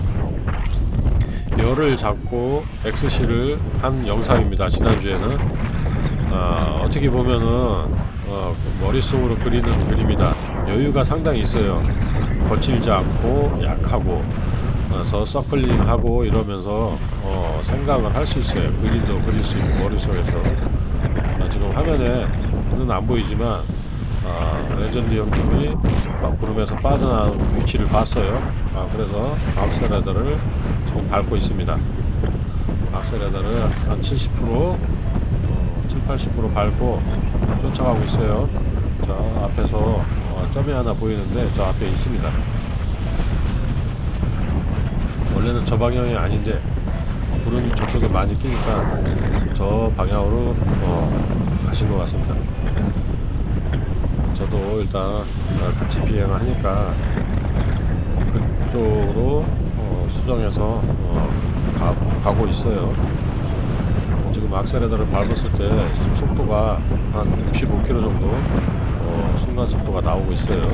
S1: 열을 잡고 엑스씨를 한 영상입니다. 지난주에는 어, 어떻게 보면은 어, 머릿속으로 그리는 그림이다. 여유가 상당히 있어요. 거칠지 않고 약하고 그래서 서클링하고 이러면서 어, 생각을 할 수 있어요. 그림도 그릴 수 있고 머릿속에서. 어, 지금 화면에는 안 보이지만 어, 레전드 형님이 구름에서 빠져나온 위치를 봤어요. 아, 그래서 악셀레더를 지금 밟고 있습니다. 악셀레더를 한 칠십 퍼센트 어, 칠, 팔십 퍼센트 밟고 쫓아가고 있어요. 저 앞에서 어, 점이 하나 보이는데 저 앞에 있습니다. 원래는 저 방향이 아닌데 구름이 저쪽에 많이 끼니까 저 방향으로 어, 가신 것 같습니다. 저도 일단 같이 비행을 하니까 그쪽으로 어, 수정해서 어, 가, 가고 있어요. 지금 악셀레더를 밟았을 때 지금 속도가 한 육십오 킬로미터 정도 어, 순간 속도가 나오고 있어요.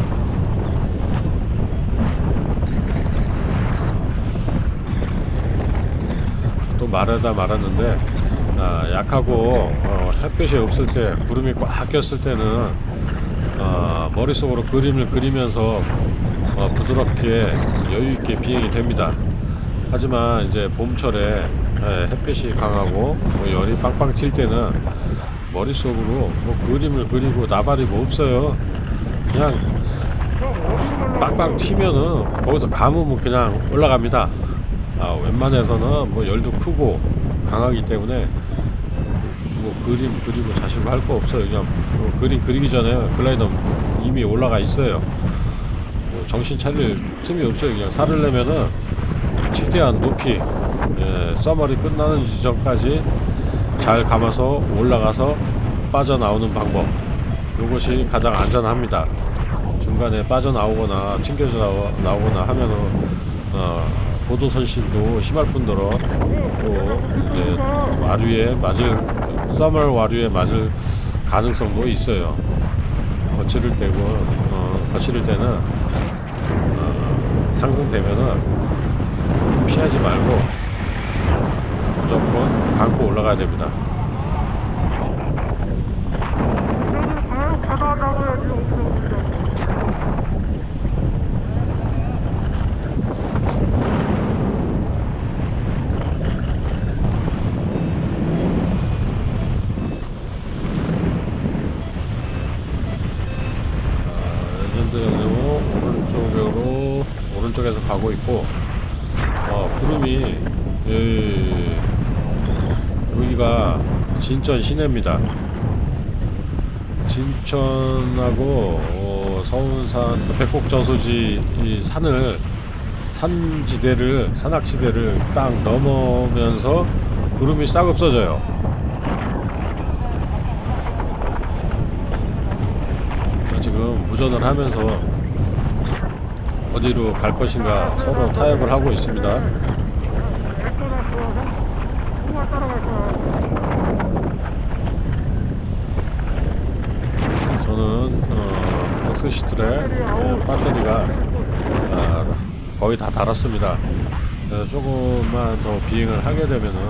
S1: 또 말하다 말았는데 아, 약하고 어, 햇빛이 없을 때, 구름이 꽉 꼈을 때는 어, 머릿속으로 그림을 그리면서 어, 부드럽게 여유있게 비행이 됩니다. 하지만 이제 봄철에 예, 햇빛이 강하고 뭐 열이 빵빵 칠 때는 머릿속으로 뭐 그림을 그리고 나발이고 없어요. 그냥 빵빵 튀면은 거기서 감으면 그냥 올라갑니다. 아, 웬만해서는 뭐 열도 크고 강하기 때문에 뭐 그림 그리고 자시고 할 거 없어요. 그냥 뭐 그림 그리기 전에 글라이더 이미 올라가 있어요. 뭐 정신 차릴 틈이 없어요. 그냥 살을 내면은 최대한 높이 예, 서머리 끝나는 지점까지 잘 감아서 올라가서 빠져나오는 방법, 이것이 가장 안전합니다. 중간에 빠져나오거나 튕겨져 나오거나 하면은 어, 고도선실도 심할 뿐더러 또 이제 와류에 맞을, 서머 와류에 맞을 가능성도 있어요. 거칠을 때고 어, 거칠을 때는 어, 상승되면은 피하지 말고 무조건 감고 올라가야 됩니다. 오른쪽으로 오른쪽에서 가고 있고 어, 구름이 예, 여기가 진천 시내입니다. 진천하고 어, 서운산 그 백곡저수지 이 산을 산지대를 산악지대를 딱 넘으면서 구름이 싹 없어져요. 지금 무전을 하면서 어디로 갈 것인가 서로 타협을 하고 있습니다. 저는 어, 엑스시트의 배터리가 어, 거의 다 닳았습니다. 그래서 조금만 더 비행을 하게 되면은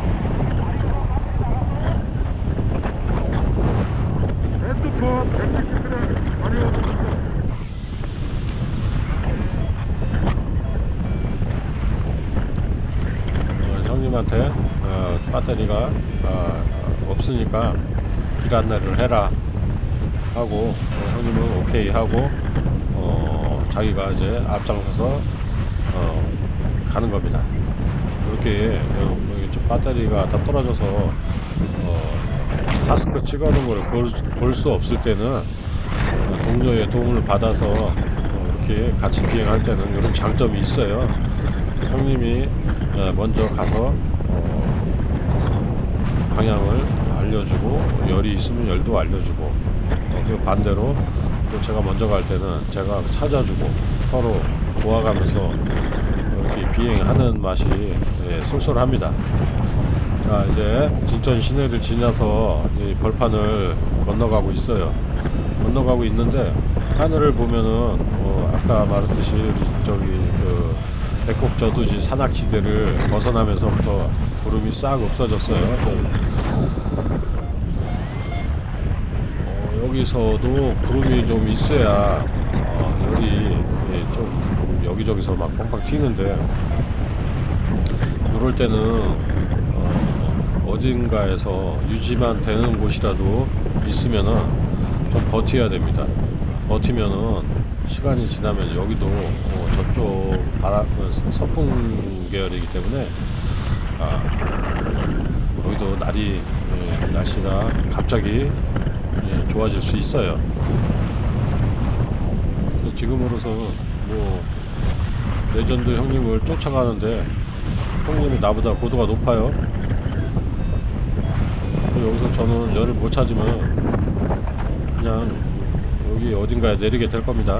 S1: 어, 형님한테 어, 배터리가 어, 없으니까 길 안내를 해라 하고 어, 형님은 오케이 하고 어, 자기가 이제 앞장서서 어, 가는 겁니다. 이렇게 어, 배터리가 다 떨어져서 어, 타스크 찍어놓은 걸 볼 수 없을 때는 어, 동료의 도움을 받아서 어, 이렇게 같이 비행할 때는 이런 장점이 있어요. 형님이 어, 먼저 가서 어, 방향을 알려주고 열이 있으면 열도 알려주고 어, 그 반대로 또 제가 먼저 갈 때는 제가 찾아주고 서로 도와가면서 이렇게 비행하는 맛이 예, 쏠쏠합니다. 자, 이제 진천 시내를 지나서 이제 벌판을 건너가고 있어요. 건너가고 있는데 하늘을 보면은 어, 아까 말했듯이 우리 저기 그 백곡 저수지 산악지대를 벗어나면서부터 구름이 싹 없어졌어요. 어, 여기서도 구름이 좀 있어야 어, 열이 예, 좀 여기저기서 막 뻥뻥 튀는데 이럴 때는 어, 어딘가에서 유지만 되는 곳이라도 있으면은 좀 버텨야 됩니다. 버티면은 시간이 지나면 여기도 어, 저쪽 바람 서풍 계열이기 때문에 아, 여기도 날이 예, 날씨가 갑자기 예, 좋아질 수 있어요. 지금으로서는 뭐 레전드 형님을 쫓아가는데 형님이 나보다 고도가 높아요. 여기서 저는 열을 못 찾으면 그냥 여기 어딘가에 내리게 될 겁니다.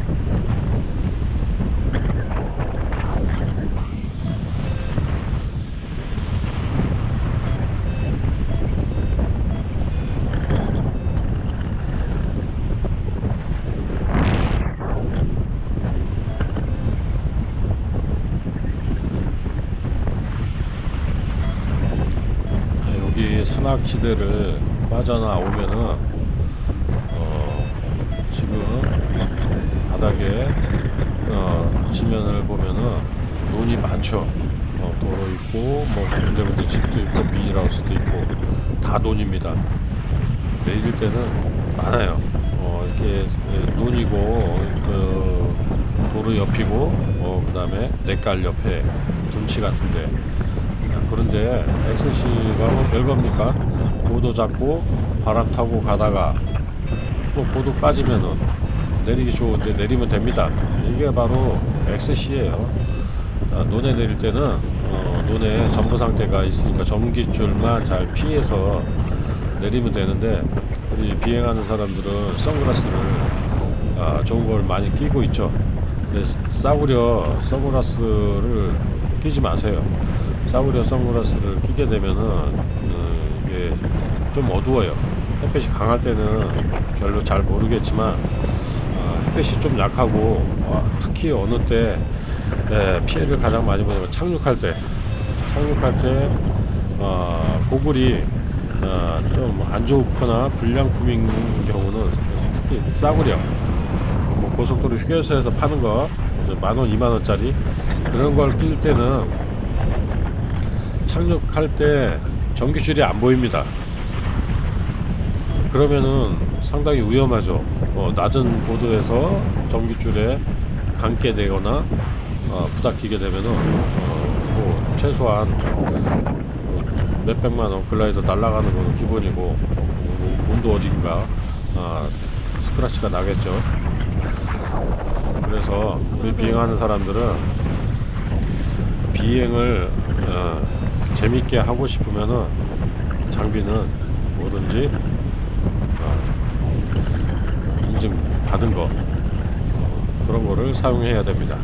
S1: 여기 산악지대를 빠져나오면은 어, 지금 바닥에 어, 지면을 보면은 논이 많죠. 어, 도로 있고 뭐 군데군데 집도 있고 비닐하우스도 있고 다 논입니다. 내릴 때는 많아요. 어, 이렇게 논이고 그 도로 옆이고 어, 그 다음에 냇갈 옆에 둔치 같은데 그런데 엑스씨가 뭐 별겁니까? 고도 잡고 바람 타고 가다가 뭐 고도 빠지면은 내리기 좋은데 내리면 됩니다. 이게 바로 엑스씨예요. 논에 내릴 때는 어, 논에 전부 상태가 있으니까 전기줄만 잘 피해서 내리면 되는데 우리 비행하는 사람들은 선글라스를 아, 좋은 걸 많이 끼고 있죠. 근데 싸구려 선글라스를 끼지 마세요. 싸구려 선글라스를 끼게 되면은 어, 이게 좀 어두워요. 햇빛이 강할 때는 별로 잘 모르겠지만 어, 햇빛이 좀 약하고 어, 특히 어느 때 예, 피해를 가장 많이 보냐면 착륙할 때 착륙할 때 어, 고글이 어, 좀 안 좋거나 불량품인 경우는 특히 싸구려 뭐 고속도로 휴게소에서 파는 거 만원 이만원짜리 그런 걸 낄 때는 착륙할 때 전기줄이 안 보입니다. 그러면은 상당히 위험하죠. 어, 낮은 고도에서 전기줄에 감게 되거나 어, 부닥히게 되면은 어, 뭐 최소한 뭐 몇백만원 글라이더 날아가는 거는 기본이고 뭐 온도 어딘가 어, 스크래치가 나겠죠. 그래서 우리 비행하는 사람들은 비행을 어, 재밌게 하고 싶으면은 장비는 뭐든지 어, 인증 받은 거 어, 그런 거를 사용해야 됩니다.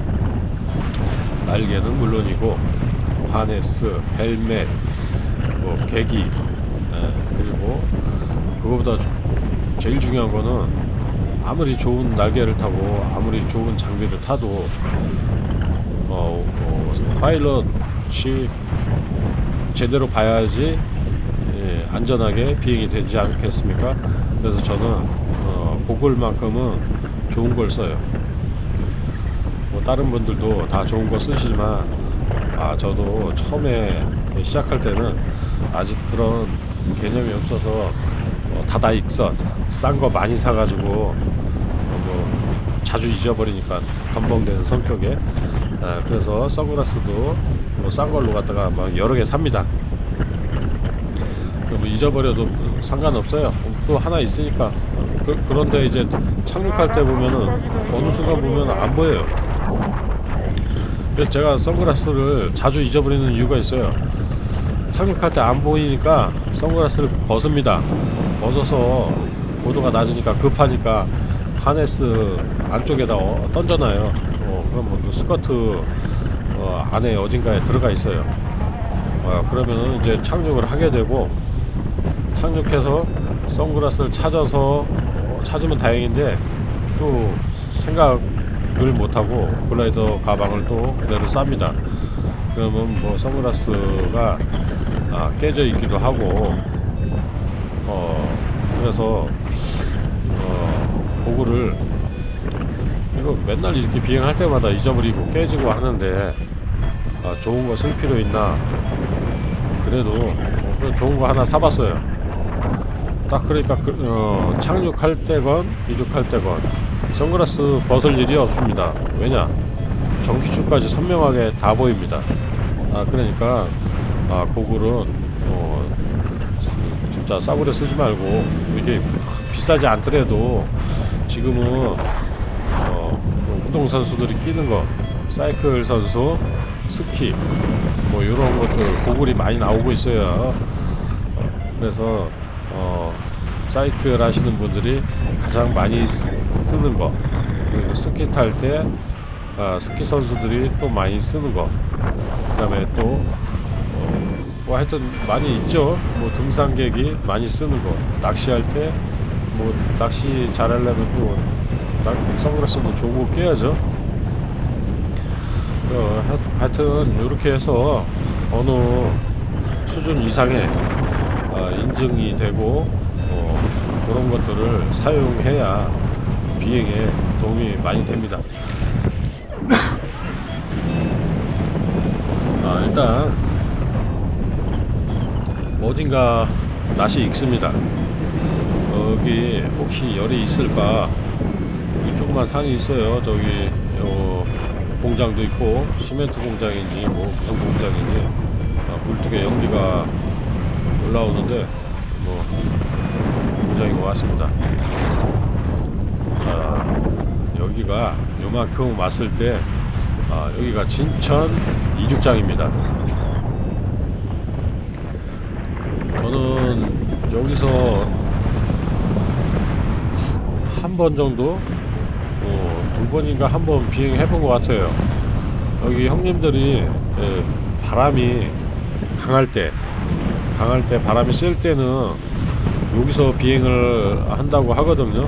S1: 날개는 물론이고 하네스, 헬멧, 뭐 계기 에, 그리고 그거보다 제일 중요한 거는 아무리 좋은 날개를 타고 아무리 좋은 장비를 타도 어, 어, 파일럿이 제대로 봐야지 예, 안전하게 비행이 되지 않겠습니까? 그래서 저는 어, 고글만큼은 좋은 걸 써요. 뭐 다른 분들도 다 좋은 거 쓰시지만 아 저도 처음에 시작할 때는 아직 그런 개념이 없어서 어, 다다익선 싼 거 많이 사가지고 어, 뭐 자주 잊어버리니까 덤벙대는 성격에 아, 그래서 선글라스도 뭐 싼 걸로 갖다가 막 여러 개 삽니다. 뭐 잊어버려도 상관없어요. 또 하나 있으니까. 그, 그런데 이제 착륙할 때 보면은 어느 순간 보면 안 보여요. 그래서 제가 선글라스를 자주 잊어버리는 이유가 있어요. 착륙할 때 안 보이니까 선글라스를 벗습니다. 벗어서 고도가 낮으니까 급하니까 하네스 안쪽에다 어, 던져놔요. 어, 그럼 뭐 스커트 어, 안에 어딘가에 들어가 있어요. 어, 그러면은 이제 착륙을 하게 되고 착륙해서 선글라스를 찾아서 어, 찾으면 다행인데 또 생각을 못하고 글라이더 가방을 또 그대로 쌉니다. 그러면 뭐 선글라스가 아, 깨져 있기도 하고 어 그래서 어 고글을 이거 맨날 이렇게 비행할 때마다 잊어버리고 깨지고 하는데 아, 좋은 거 쓸 필요 있나. 그래도 어, 좋은 거 하나 사봤어요. 딱 그러니까 그, 어, 착륙할 때건 이륙할 때건 선글라스 벗을 일이 없습니다. 왜냐 전기줄까지 선명하게 다 보입니다. 아 그러니까 아 고글은 어, 진짜 싸구려 쓰지 말고 이게 비싸지 않더라도 지금은 어, 운동선수들이 끼는 거 사이클 선수 스키 뭐 이런 것들 고글이 많이 나오고 있어요. 어, 그래서 어, 사이클 하시는 분들이 가장 많이 쓰, 쓰는 거 그리고 스키 탈 때 아, 스키 선수들이 또 많이 쓰는 거 그 다음에 또 어, 뭐 하여튼 많이 있죠. 뭐 등산객이 많이 쓰는 거 낚시할 때 뭐 낚시 잘하려면 또 선글라스도 좋은 거 껴야죠. 어, 하여튼 이렇게 해서 어느 수준 이상의 어, 인증이 되고 어, 그런 것들을 사용해야 비행에 도움이 많이 됩니다. 아, 일단 어딘가 낯이 익습니다. 여기 혹시 열이 있을까. 여기 조그만 산이 있어요. 저기 어, 공장도 있고 시멘트 공장인지 뭐 무슨 공장인지 아, 굴뚝에 연기가 올라오는데 뭐 공장인 것 같습니다. 아, 여기가 요만큼 왔을 때 아, 여기가 진천 이륙장입니다. 저는 여기서 한 번 정도 어, 두 번인가 한 번 비행해 본 것 같아요. 여기 형님들이 예, 바람이 강할 때 강할 때 바람이 셀 때는 여기서 비행을 한다고 하거든요.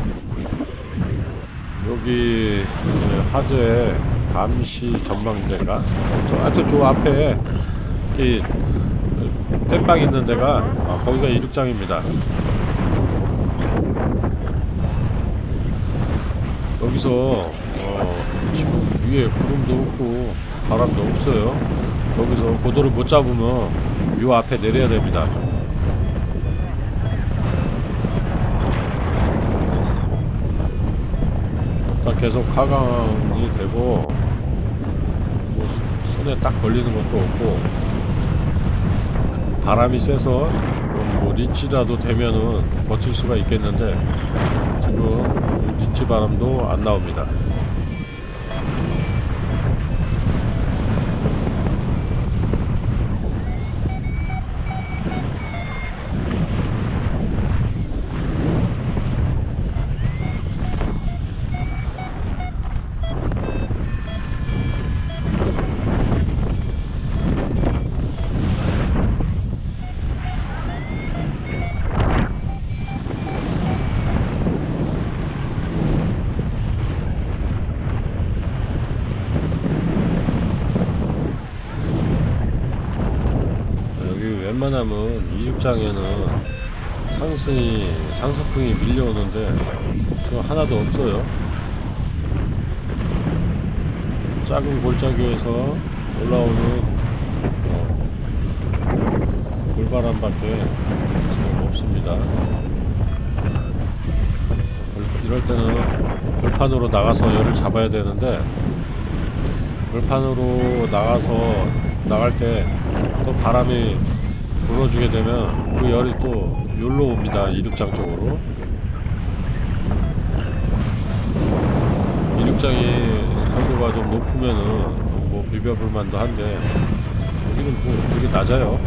S1: 여기 예, 화재 감시 전망대인가 하여튼 저 앞에 이 땜빵 있는 데가 아, 거기가 이륙장입니다. 여기서 어, 지금 위에 구름도 없고 바람도 없어요. 여기서 고도를 못 잡으면 요 앞에 내려야 됩니다. 딱 계속 하강이 되고 뭐 손에 딱 걸리는 것도 없고 바람이 세서 뭐 리치라도 되면은 버틸 수가 있겠는데 지금 리치 바람도 안 나옵니다. 웬만하면 이륙장에는 상승이 상승풍이 밀려오는데 저 하나도 없어요. 작은 골짜기에서 올라오는 어, 골바람밖에 지금 없습니다. 이럴 때는 벌판으로 나가서 열을 잡아야 되는데, 벌판으로 나가서 나갈 때 또 바람이 불어주게 되면 그 열이 또 여기로 옵니다. 이륙장 쪽으로. 이륙장이 강도가 좀 높으면은 뭐 비벼볼 만도 한데, 여기는 뭐 되게 낮아요.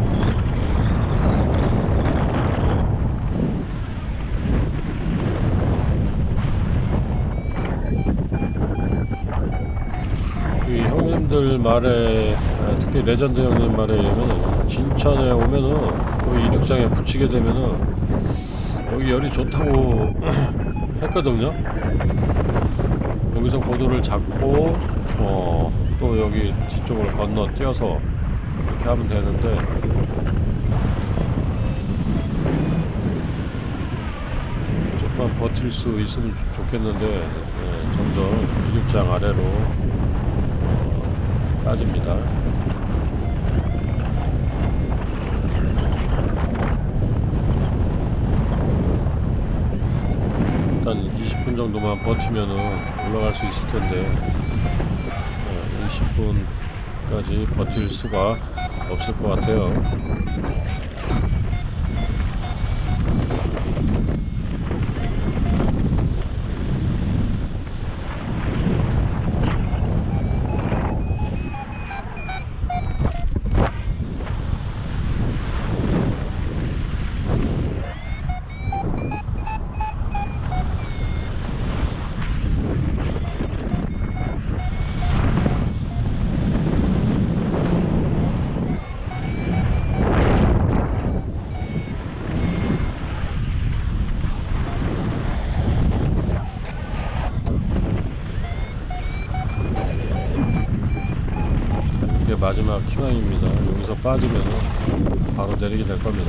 S1: 이 형님들 말에, 특히 레전드 형님 말에 의하면 진천에 오면은 여기 이륙장에 붙이게 되면은 여기 열이 좋다고 했거든요. 여기서 고도를 잡고 어, 또 여기 뒤쪽을 건너 뛰어서 이렇게 하면 되는데, 조금만 버틸 수 있으면 좋겠는데, 예, 점점 이륙장 아래로 어, 빠집니다. 일단 이십 분 정도만 버티면은 올라갈 수 있을 텐데, 어, 이십 분까지 버틸 수가 없을 것 같아요. 이게 마지막 희망입니다. 여기서 빠지면 바로 내리게 될 겁니다.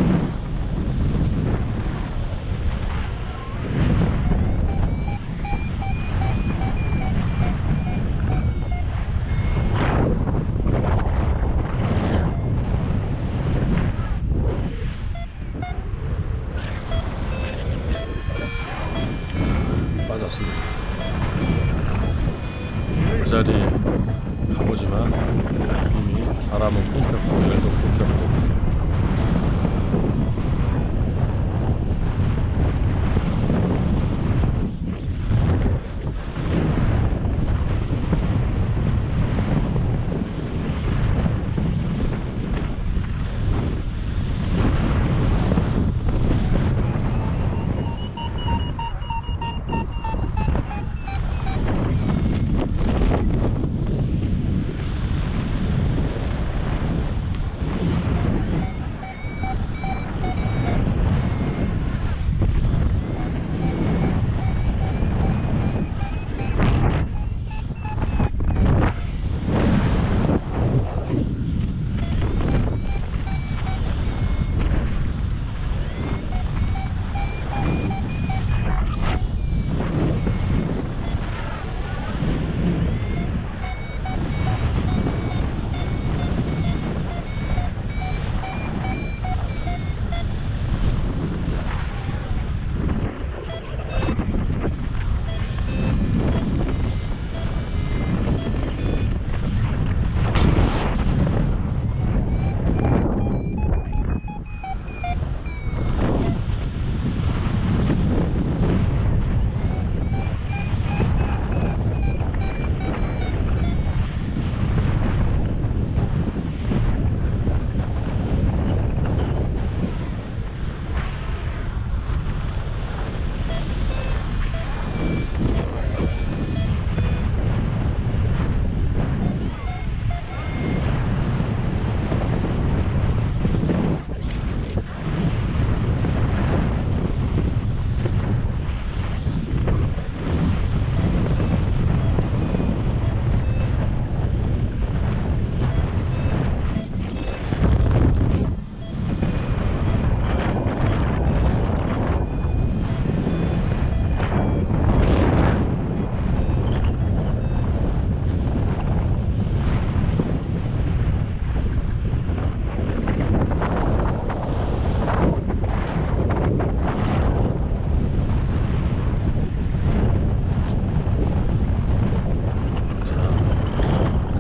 S1: 빠졌습니다. 그 자리 가보지만 이미 바람은 끊겼고 열도 끊겼고,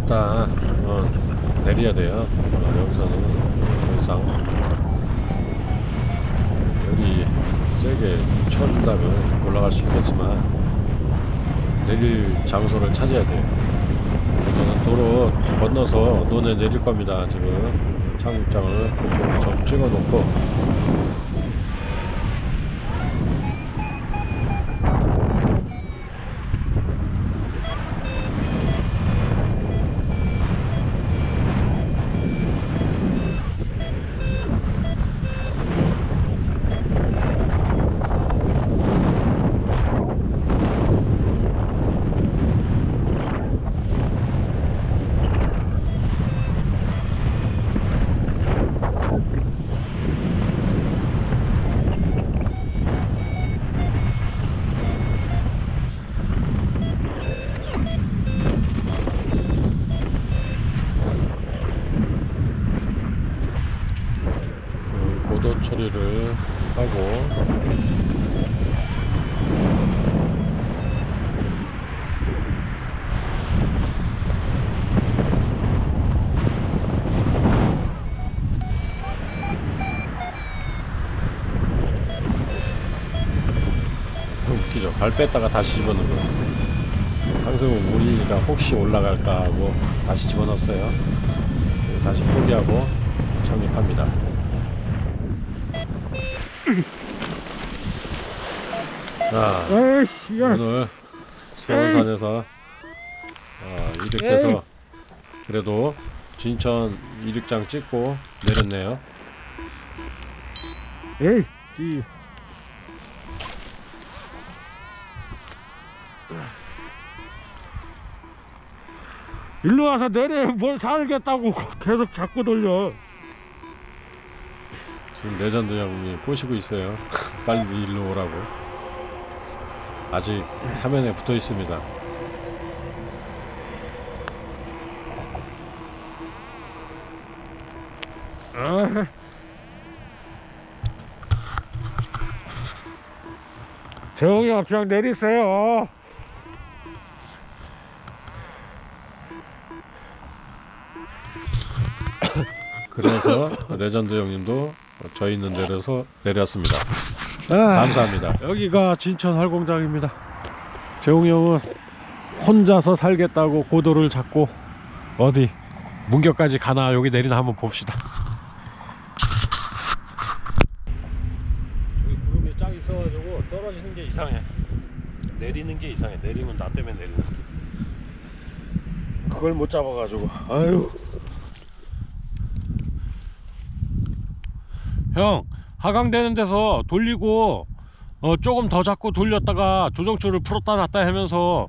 S1: 일단 어, 내려야 돼요. 어, 여기서는 더 이상 열이 세게 쳐준다면 올라갈 수 있겠지만 내릴 장소를 찾아야 돼요. 저는 도로 건너서 논에 내릴 겁니다. 지금 착륙장을 그쪽으로 좀 찍어 놓고 고도 처리를 하고 웃기죠. 발 뺐다가 다시 집어넣는 거. 상승은 무리니까 혹시 올라갈까 하고 다시 집어넣었어요. 다시 포기하고 착륙합니다. 자, 오늘 서원산에서 어, 이륙해서 그래도 진천 이륙장 찍고 내렸네요.
S2: 에이, 이. 일로 와서 내려. 뭘 살겠다고 계속 자꾸 돌려.
S1: 지금 레전드 형님 꼬시고 있어요. 빨리 일로 오라고. 아직 사면에 붙어 있습니다.
S2: 아. 재홍이 형 그냥 내리세요.
S1: 그래서 레전드 형님도 저 있는 데서 내렸습니다.
S2: 아,
S1: 감사합니다.
S2: 여기가 진천 활공장입니다. 재홍이 형은 혼자서 살겠다고 고도를 잡고 어디 문교까지 가나 여기 내리나 한번 봅시다.
S1: 여기 구름이 쫙 있어가지고 떨어지는 게 이상해. 내리는 게 이상해. 내리면 나 때문에 내리는 게. 그걸 못 잡아가지고. 아유.
S2: 형, 하강되는 데서 돌리고 어, 조금 더 잡고 돌렸다가 조정줄을 풀었다 놨다 하면서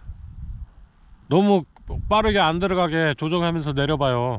S2: 너무 빠르게 안 들어가게 조정하면서 내려봐요.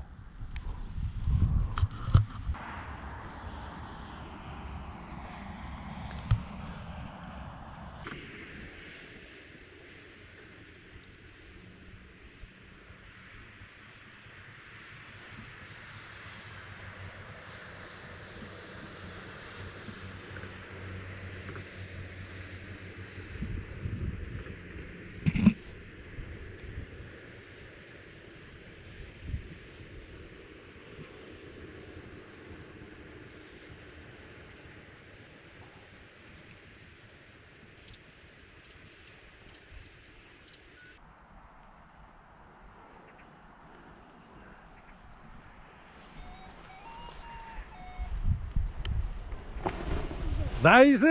S2: 나이스!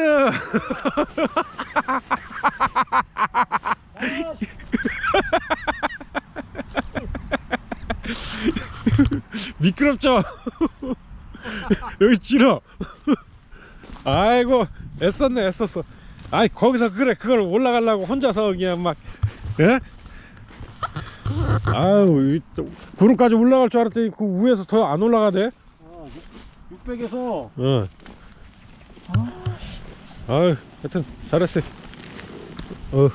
S2: 미끄럽죠? 여기 찔러. 아이고 애썼네 애썼어. 아이 거기서 그래 그걸 올라가려고 혼자서 그냥 막 예? 아유 구름까지 올라갈 줄 알았더니 그 위에서 더 안 올라가대.
S3: 아, 육백에서
S2: 어. 아유 하여튼 잘했어. 어.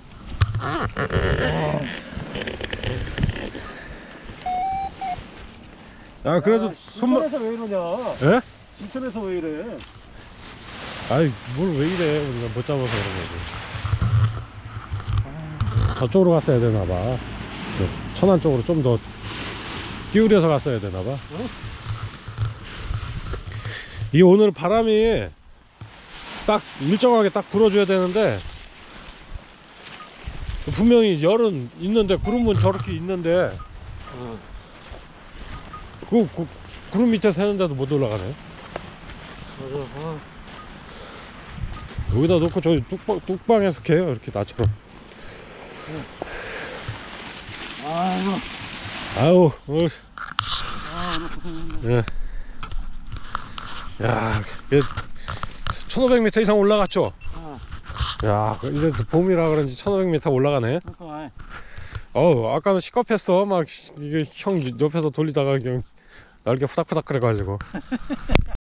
S2: 아 그래도 손만.
S3: 진천에서 왜 이러냐?
S2: 예?
S3: 진천에서 왜 이래?
S2: 아이 뭘 왜 이래 우리가 못 잡아서 그런 거지. 저쪽으로 갔어야 되나봐.
S1: 그 천안 쪽으로 좀 더 기울여서 갔어야 되나봐. 이 오늘 바람이 딱 일정하게 딱 불어줘야 되는데 분명히 열은 있는데 구름은 저렇게 있는데
S3: 어.
S1: 그, 그 구름 밑에 새는데도 못 올라가네.
S3: 맞아. 아.
S1: 여기다 놓고 저기 뚝방, 뚝방에서 개요 이렇게 나처럼.
S3: 아이고.
S1: 아우 어,
S3: 아, 오늘 고생했네.
S1: 예. 야, 이게 천오백 미터 이상 올라갔죠?
S3: 아,
S1: 야, 이제 봄이라 그런지 천오백 미터 올라가네.
S3: 그러니까 아이.
S1: 어우, 아까는 시겁했어. 막 이게 형 옆에서 돌리다가 그냥 날개 후닥후닥 그래가지고.